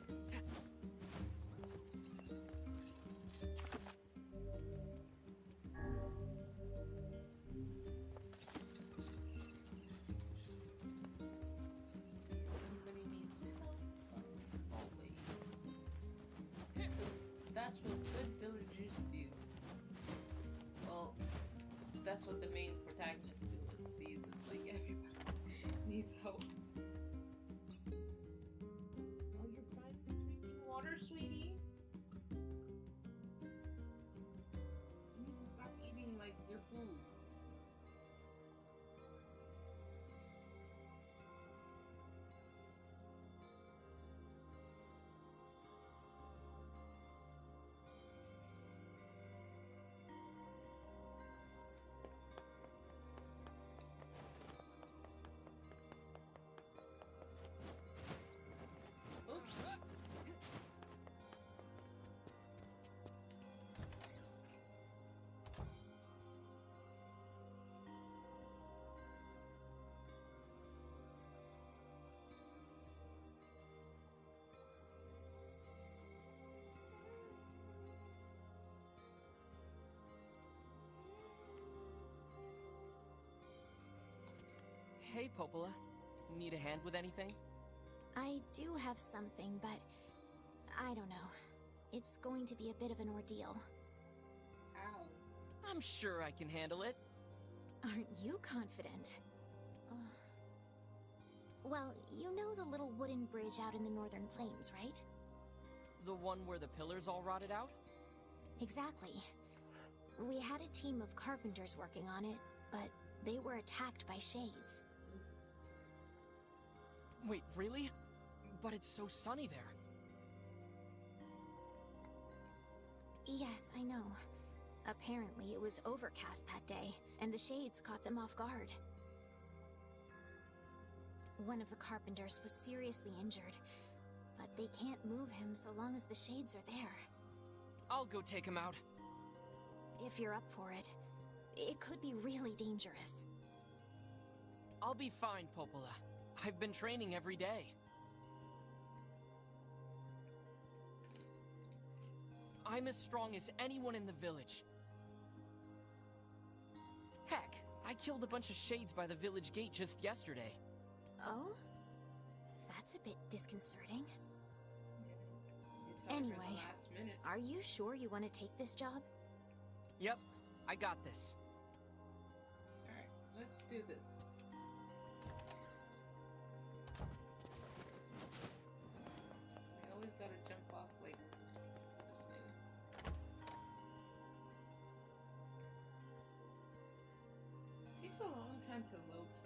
See if anybody needs help. Oh, always. Because that's what good villagers do. Well, that's what the main protagonists do. Let's see if like everybody needs help. Oh, you're fine with drinking water, sweetie? You need to stop eating like your food. Oops. Hey, Popola. Need a hand with anything? I do have something, but I don't know. It's going to be a bit of an ordeal. Ow. I'm sure I can handle it. Aren't you confident? Uh, well, you know the little wooden bridge out in the Northern Plains, right? The one where the pillars all rotted out? Exactly. We had a team of carpenters working on it, but they were attacked by shades. Wait, really? But it's so sunny there. Yes, I know. Apparently it was overcast that day, and the shades caught them off guard. One of the carpenters was seriously injured, but they can't move him so long as the shades are there. I'll go take him out. If you're up for it. It could be really dangerous. I'll be fine, Popola. I've been training every day. I'm as strong as anyone in the village. Heck, I killed a bunch of shades by the village gate just yesterday. Oh? That's a bit disconcerting. You Anyway, the last minute. Are you sure you want to take this job? Yep, I got this. Alright, let's do this. I always gotta jump off like this thing. It takes a long time to load sometimes.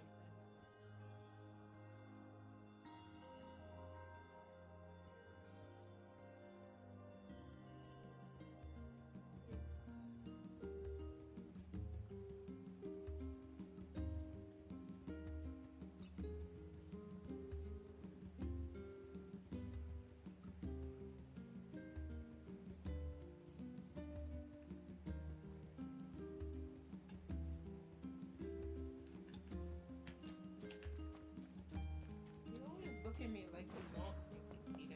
You always look at me like you want something, Peter.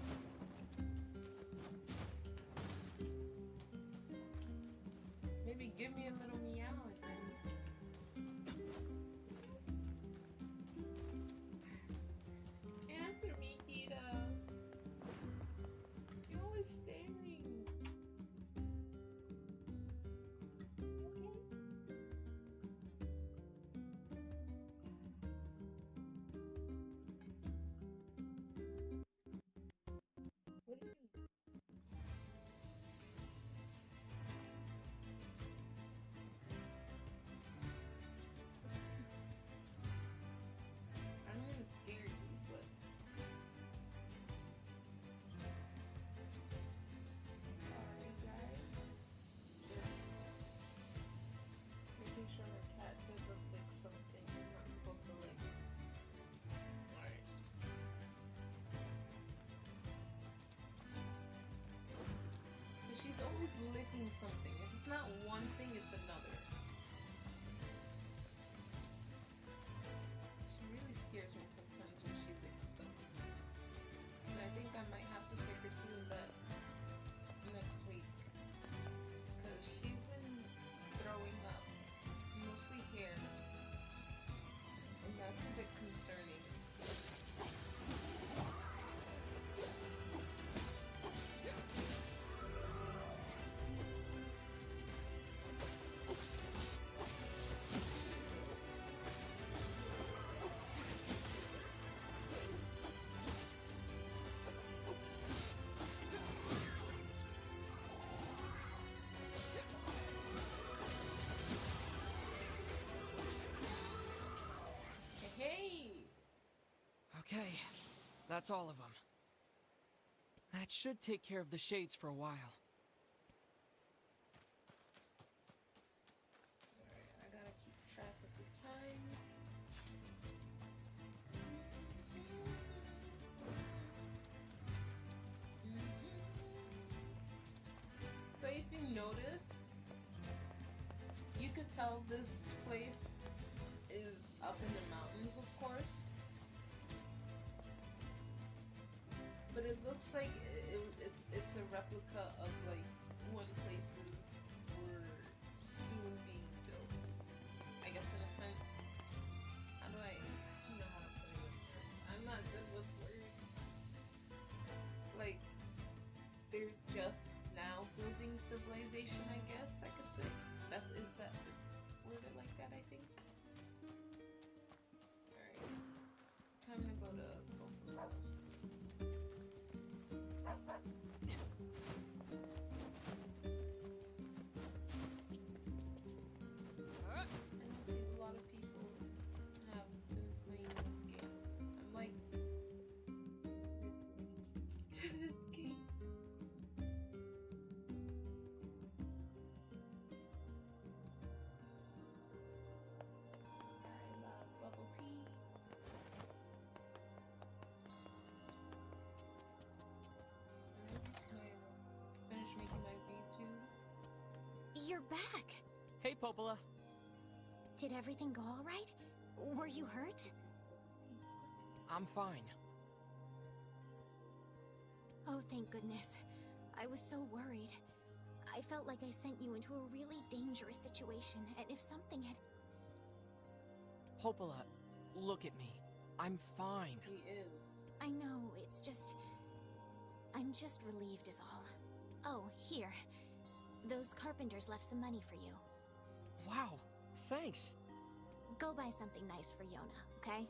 Maybe give me a little meow again. Answer me, Kita. You're always staring. You okay? What do you mean? I don't want to scare you, but sorry, guys. Just making sure my cat doesn't lick something he's not supposed to lick. Alright. Because she's always licking something. If it's not one thing, it's another. She really scares me sometimes when she licks stuff. And I think I might have to take her to the vet next week. Because she's been throwing up, mostly hair. And that's a bit concerning. Hey! Okay, that's all of them. That should take care of the shades for a while. Alright, I gotta keep track of the time. So if you notice, you could tell this place is up in the mountains, of course. But it looks like it, it, it's it's a replica of like when places were soon being built. I guess in a sense. How do I just now building civilization, I guess I could say. That is that worded like that, I think. Alright. Time to go to Popula. I don't think a lot of people have been playing this game. I'm like to this game. I love bubble tea. I finished making my V two. You're back! Hey, Popola. Did everything go all right? Were you hurt? I'm fine. Oh, thank goodness. I was so worried. I felt like I sent you into a really dangerous situation, and if something had... Popola, look at me. I'm fine. He is. I know, it's just... I'm just relieved is all. Oh, here. Those carpenters left some money for you. Wow, thanks. Go buy something nice for Yona, okay?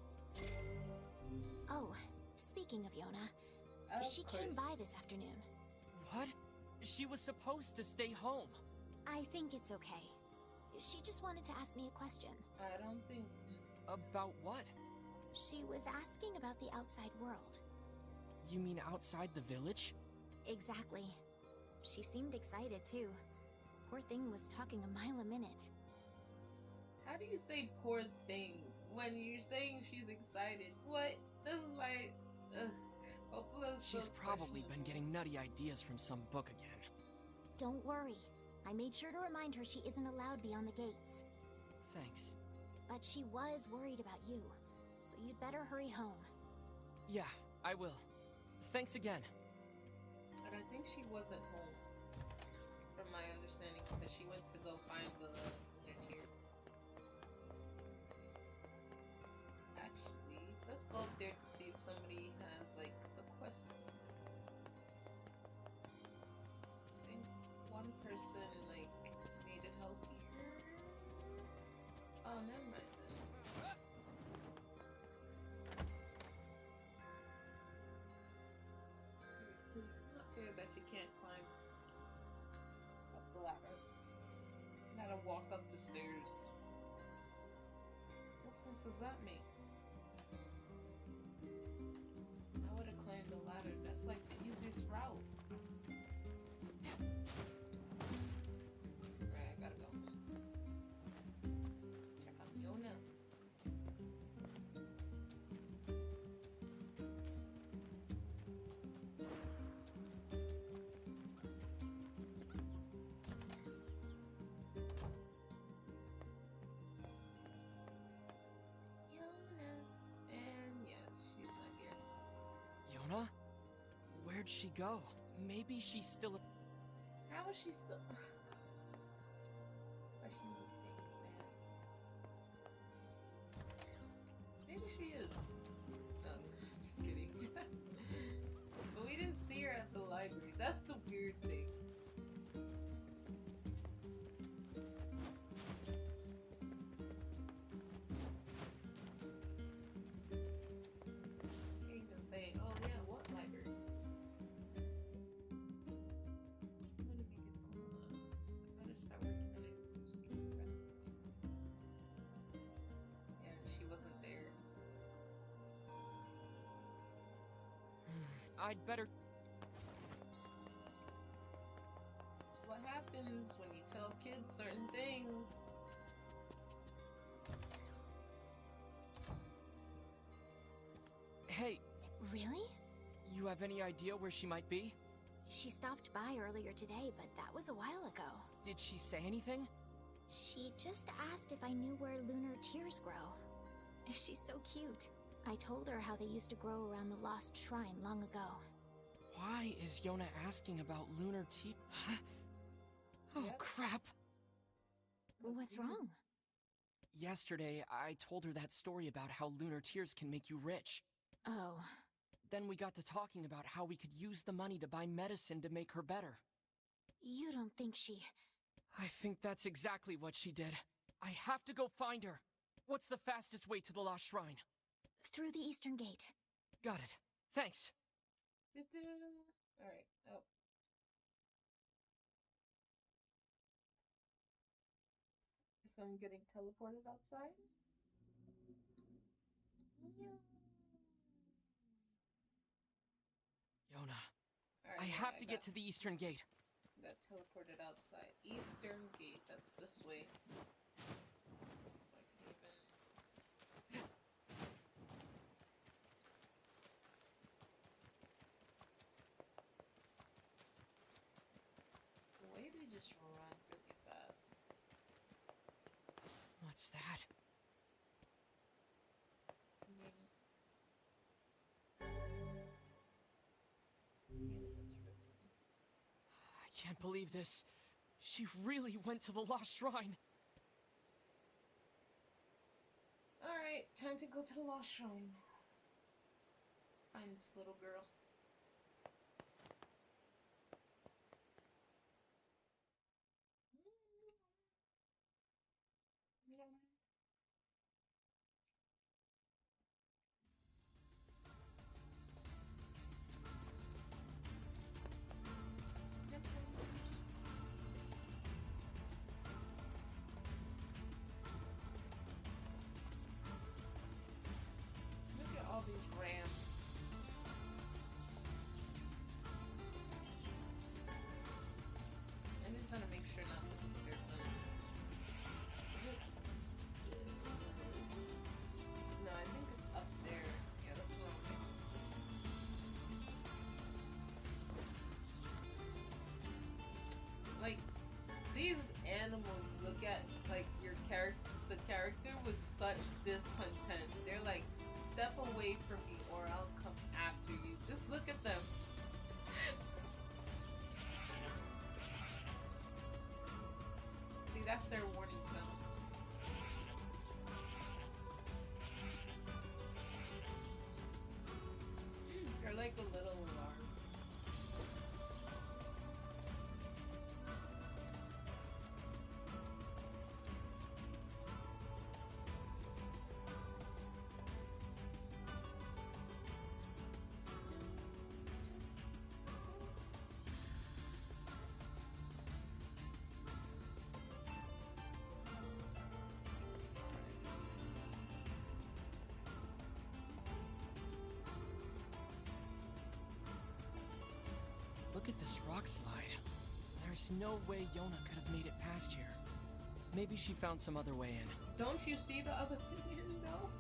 Oh, speaking of Yona, Of she came by course. this afternoon. What? She was supposed to stay home. I think it's okay. She just wanted to ask me a question. I don't think. About what? She was asking about the outside world. You mean outside the village? Exactly. She seemed excited, too. Poor thing was talking a mile a minute. How do you say poor thing when you're saying she's excited? What? This is why. Ugh. Popula's so She's probably been questionable. getting nutty ideas from some book again. Don't worry. I made sure to remind her she isn't allowed beyond the gates. Thanks. But she was worried about you, so you'd better hurry home. Yeah, I will. Thanks again. And I think she wasn't home, from my understanding, because she went to go find the lunar tier. Actually, let's go up there to see if somebody has like a quest. I think one person like made it healthier. Oh, never mind then. It's not fair that you can't climb up the ladder. You gotta walk up the stairs. What sense does that make? I would have climbed the ladder. That's like the easiest route. Right, I gotta go. Check out Yona. Yona. And yes, she's not here. Yona? Where'd she go? Maybe she's still a... How is she still? Questionable things, man. Maybe she is. No, just kidding. But we didn't see her at the library. That's the weird thing. Can't even say, oh yeah, what library? I'm gonna make it all up. I better start working on it. Secret recipe. Yeah, she wasn't there. I'd better... It's what happens when you tell kids certain things. Hey, Really? you have any idea where she might be? She stopped by earlier today, but that was a while ago. Did she say anything? She just asked if I knew where lunar tears grow. She's so cute. I told her how they used to grow around the lost shrine long ago. Why is Yona asking about lunar tea? Oh, Yep. crap! What's wrong? Yesterday, I told her that story about how lunar tears can make you rich. Oh, Then we got to talking about how we could use the money to buy medicine to make her better. You don't think she... I think that's exactly what she did. I have to go find her. What's the fastest way to the Lost Shrine? Through the Eastern Gate. Got it. Thanks. Alright, oh. So I'm getting teleported outside? Yona, Alright, I yeah, have to got, get to the Eastern Gate. Got teleported outside. Eastern Gate, that's this way. I can even... The way they just run really fast. What's that? I mean... Yeah, that's really... I can't believe this. She really went to the Lost Shrine. Alright, time to go to the Lost Shrine. Find this little girl. Look at all these ramps. I'm just gonna make sure not to disturb them. Is it this? No, I think it's up there. Yeah, that's what I'm thinking. Like, these animals look at, like, your character, the character with such discontent. They're like, step away from me or I'll come after you. Just look at them. See, that's their warning sound. They're like a little alarm. Look at this rock slide. There's no way Yona could have made it past here. Maybe she found some other way in. Don't you see the other thing here? No?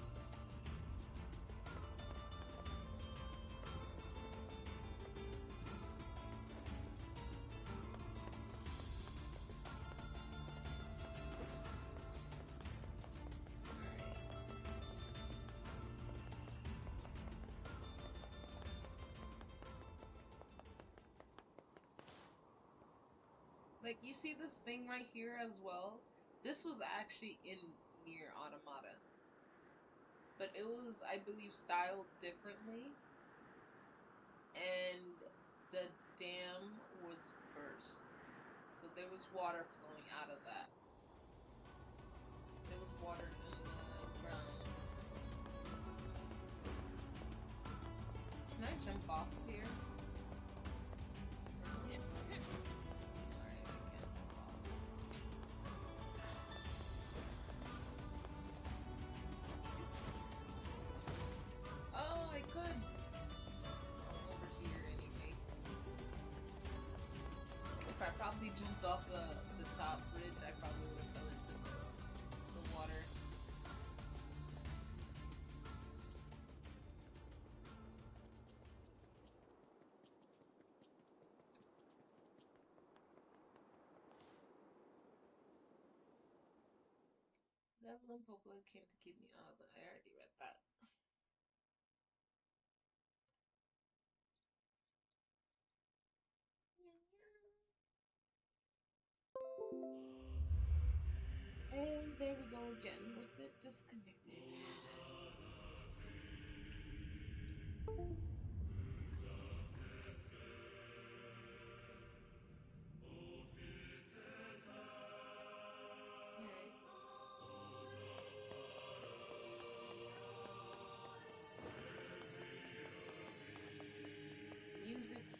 Like, you see this thing right here as well? This was actually in Nier Automata. But it was, I believe, styled differently. And the dam was burst. So there was water flowing out of that. There was water in the ground. Can I jump off of here? I probably jumped off the, the top bridge, I probably would have fell into the, the water. Devil and Popola came to keep me out of the... I already read that. And there we go again with it disconnected.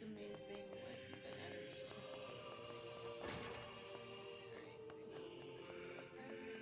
amazing, like the animations. Alright, we gotta put this in there.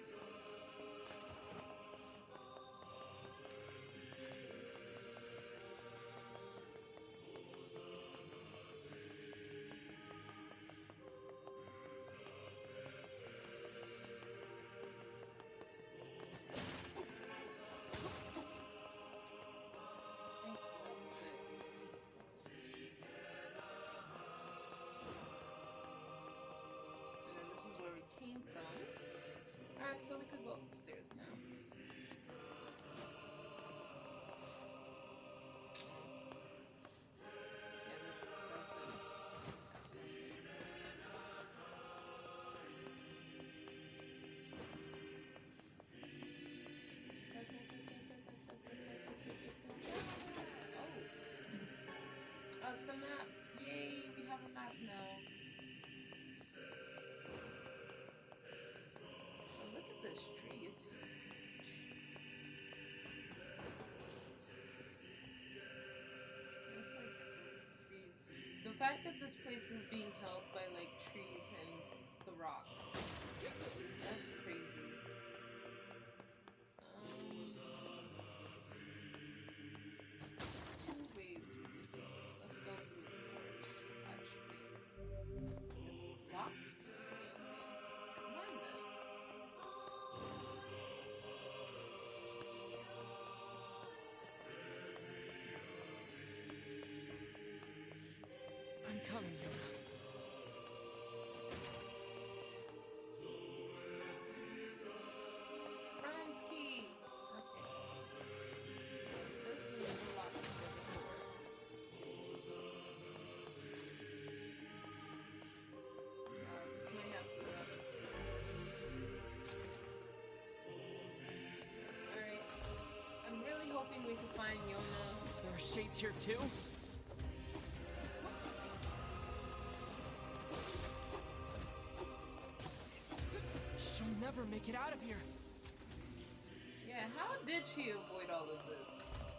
Came from. Alright, so we could go up the stairs now. Yeah, that, that's it. That's it. Oh. Oh, it's the map. Yay, we have a map now. This tree, it's it's like crazy. The fact that this place is being held by like trees and the rocks, that's crazy. Um, there's two ways we can do this. Let's go through the doors. Actually, it's locked. Okay, come on then. I'm coming, Yona. Bronze key! Okay. So this is the lock to the door. Uh, this might have to rub it too. Alright. I'm really hoping we can find Yona. There are shades here too? She'll never make it out of here. Yeah, how did she avoid all of this?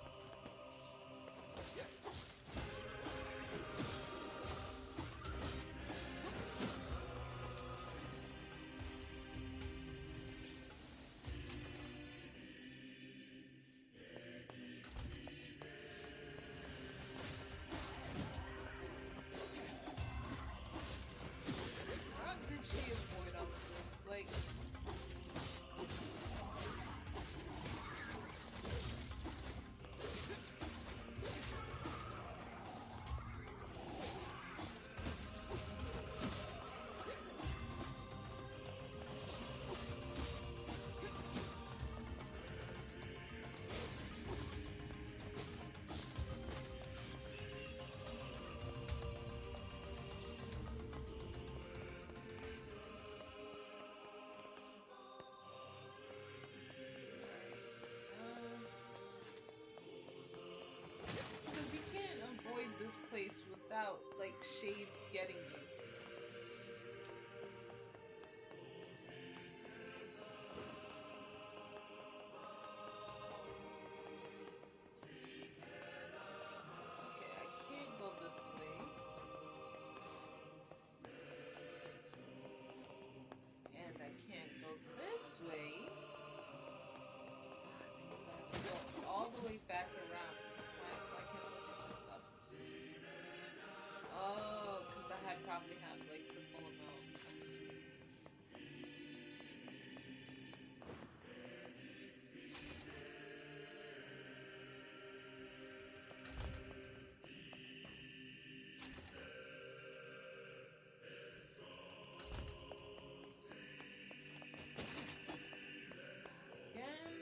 How did she avoid all of this? Like... Because you can't avoid this place without, like, shades getting you. Okay, I can't go this way. And I can't go this way. Ah, that means I have to go all the way back around. Why, why can't I pick this up? Oh, because I had probably have like the full amount. Again.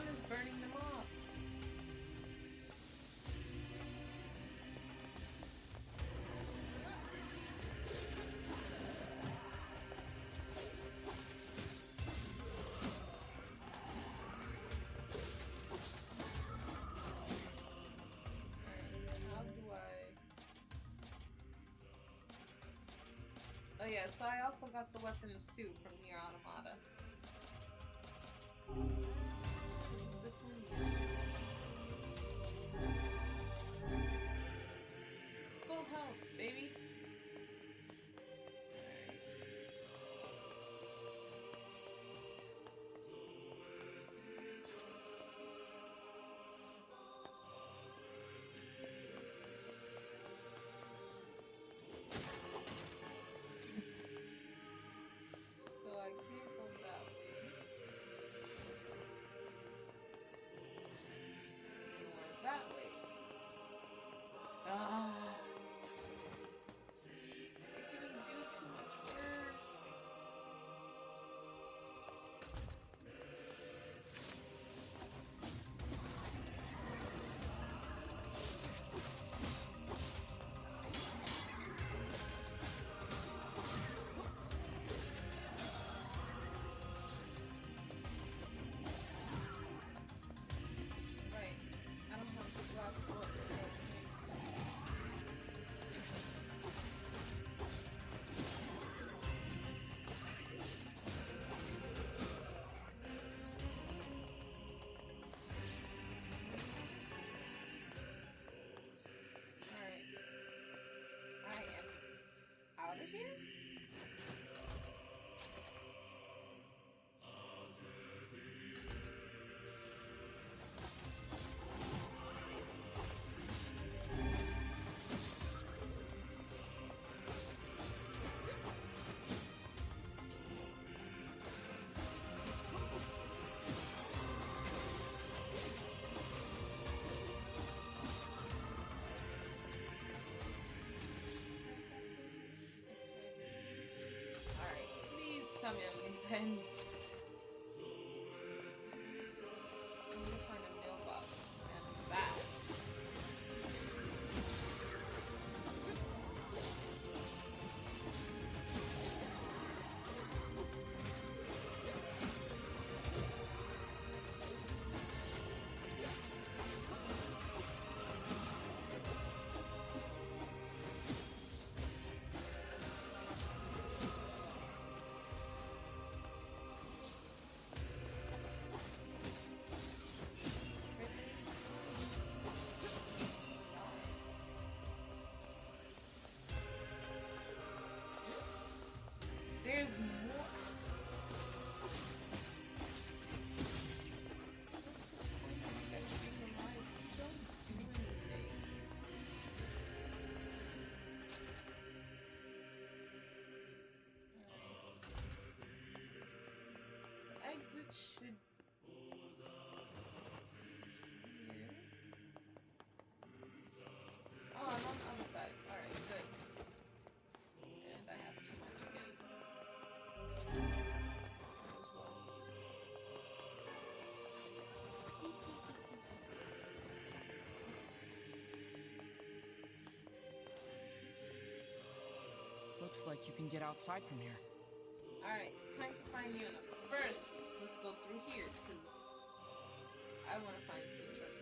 is burning them off. Oh yeah, so I also got the weapons too from Nier Automata. This one here. Full health, baby. And I need to find a mailbox and fast. There's more. The exit should. Oh, I'm on the other side. Alright, good. And I have too much again. Looks like you can get outside from here. Alright, time to find Yuna. First, let's go through here, because I want to find some treasure.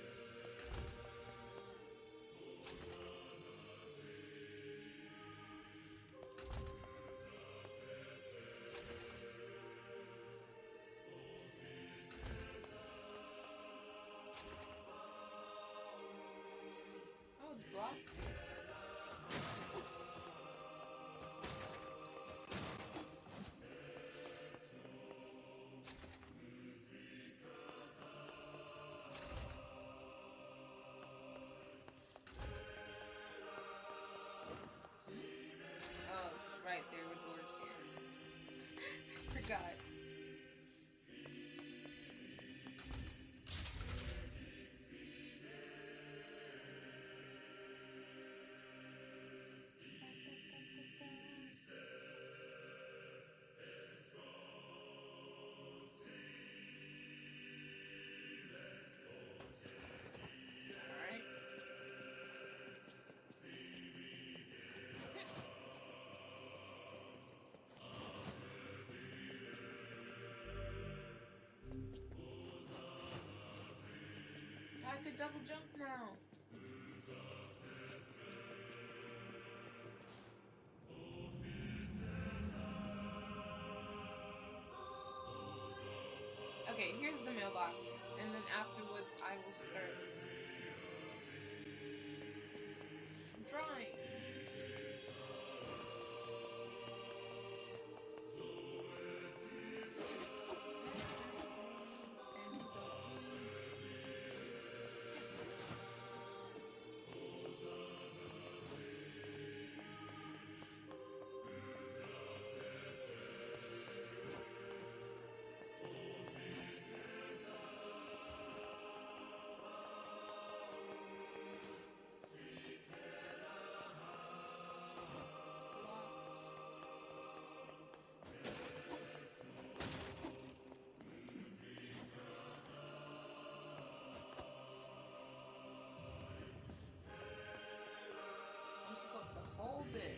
Oh, it's blocked. could double jump now. Okay, here's the mailbox, and then afterwards I will start drawing. I'm supposed to hold it.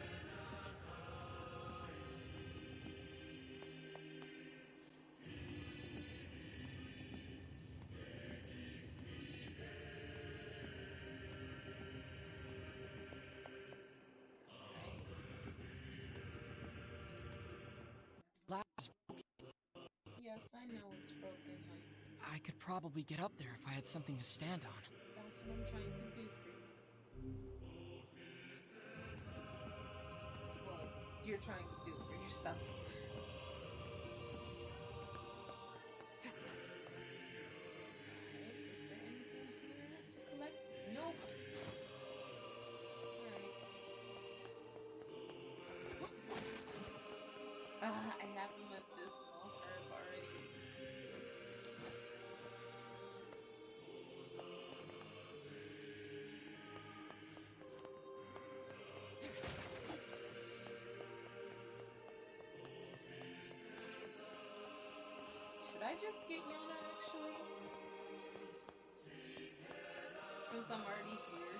Last, Yes, I know it's broken, honey. I could probably get up there if I had something to stand on. That's what I'm trying to do for you. Well, you're trying to do for yourself. Alright, is there anything here to collect? Nope. Alright. Ah, I haven't met this little herb already. Should I just get Yona, actually? Since I'm already here.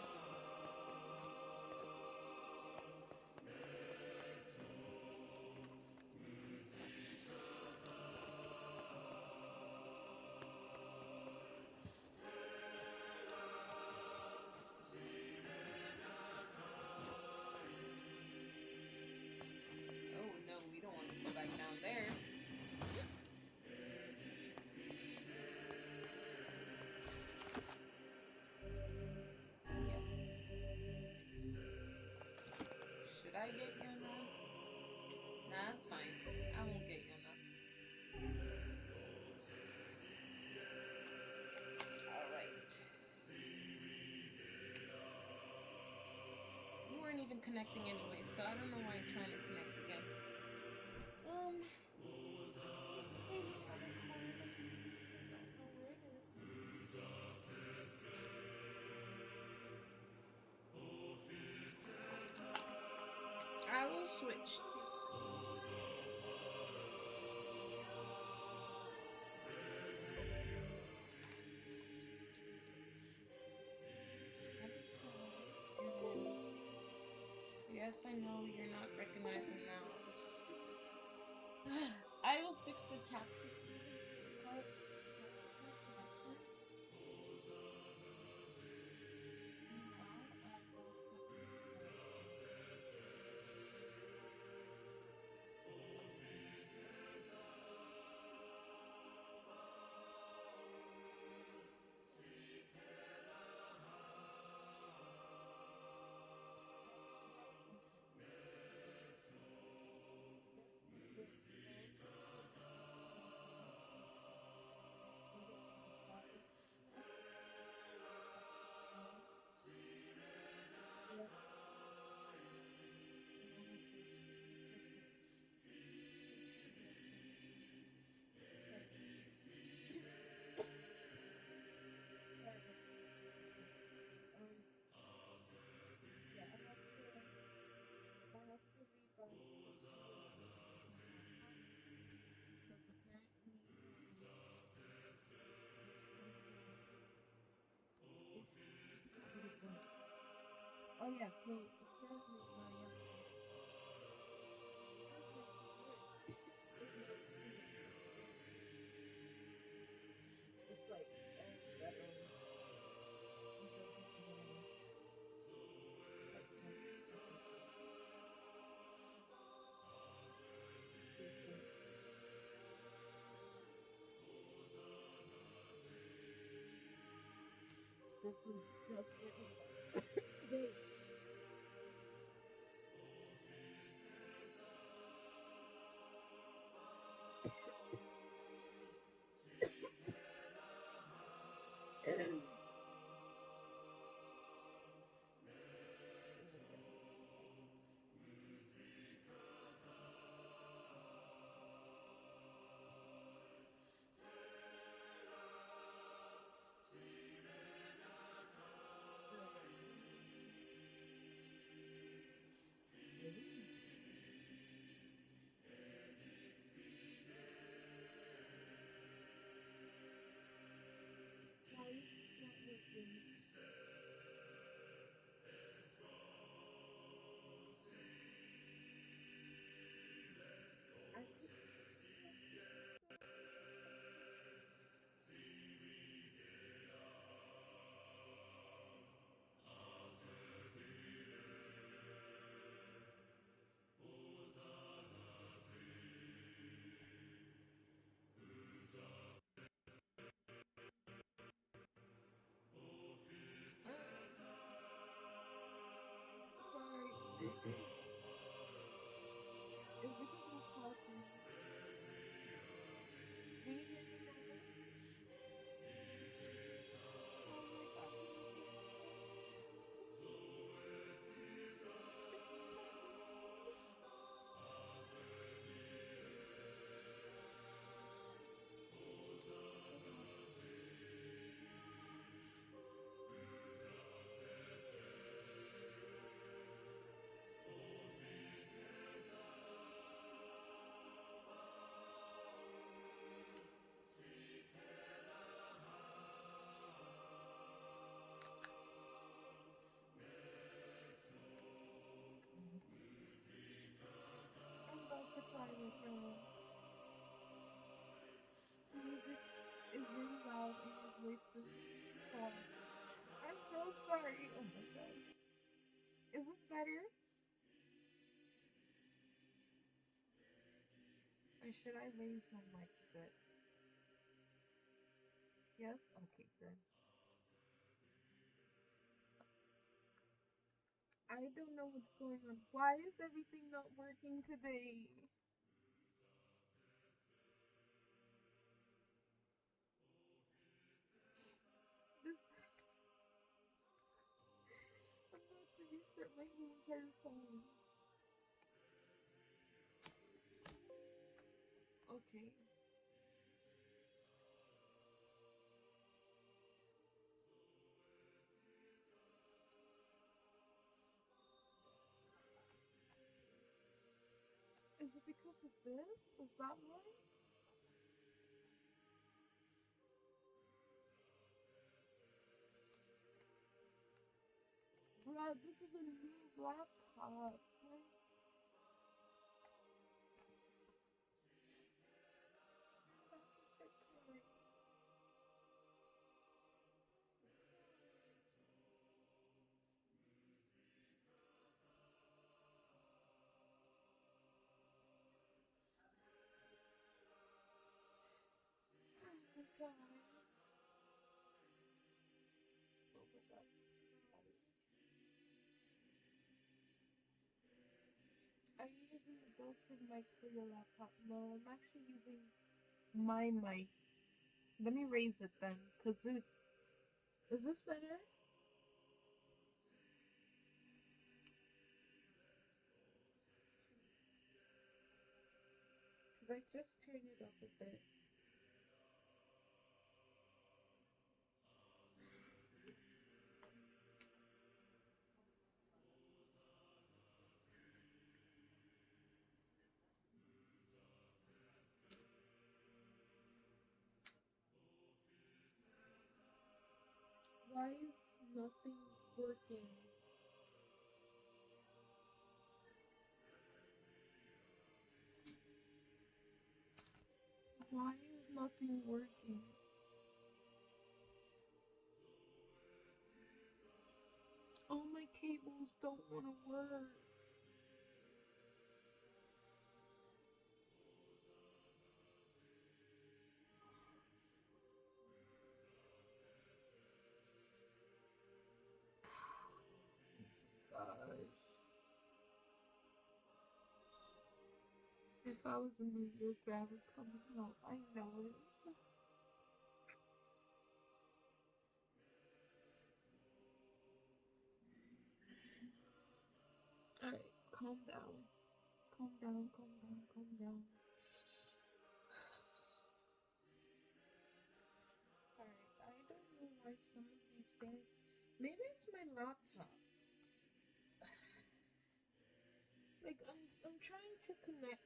Oh no, we don't want to go back down there. Should I get Yona? Nah, it's fine. I won't get Yona. Alright. You weren't even connecting anyway, so I don't know why you're trying to connect again. Um... Where's the other card? I don't know where it is. I will switch to yes, I know you're not recognizing now. This is stupid. I will fix the capture. Oh yeah, so apparently Mariana it's like as that um this was just written today. And why is this not working? I could sorry. Is because I'm talking. Do you hear me now? Oh my gosh, I'm making I'm about to cry right now. The music is really loud and your voice is soft. I'm so sorry. Oh my gosh. Is this better? Or should I raise my mic a bit? Yes? Okay, good. I don't know what's going on. Why is everything not working today? This I'm about to restart my whole entire phone. Okay. Is it because of this? Is that why? Bruh, this is a new laptop. Why is this? I'm about to start crying. Oh my gosh. Oh my god. No. Are you using the built-in mic for your laptop? No, I'm actually using my mic. Let me raise it then, cause it is this better? Cause I just turned it up a bit. Why is nothing working? Why is nothing working? All my cables don't want to work. If I was a New Year grabber coming out, I know it. Alright, calm down. Calm down, calm down, calm down. Alright, I don't know why some of these things. Maybe it's my laptop. Like, I'm, I'm trying to connect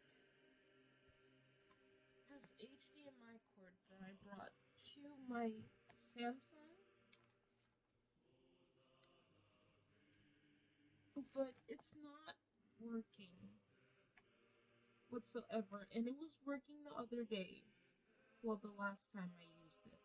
this H D M I cord that I brought to my Samsung, but it's not working whatsoever, and it was working the other day, well, the last time I used it.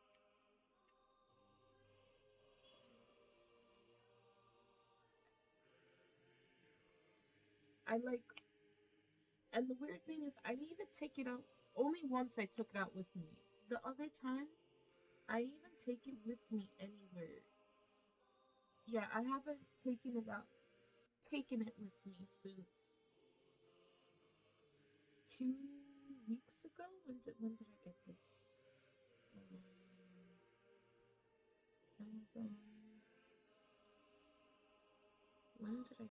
I like, and the weird thing is, I need to take it out. Only once I took it out with me. The other time, I even take it with me anywhere. Yeah, I haven't taken it out, taken it with me since two weeks ago. When did when did I get this? Um, Amazon. When did I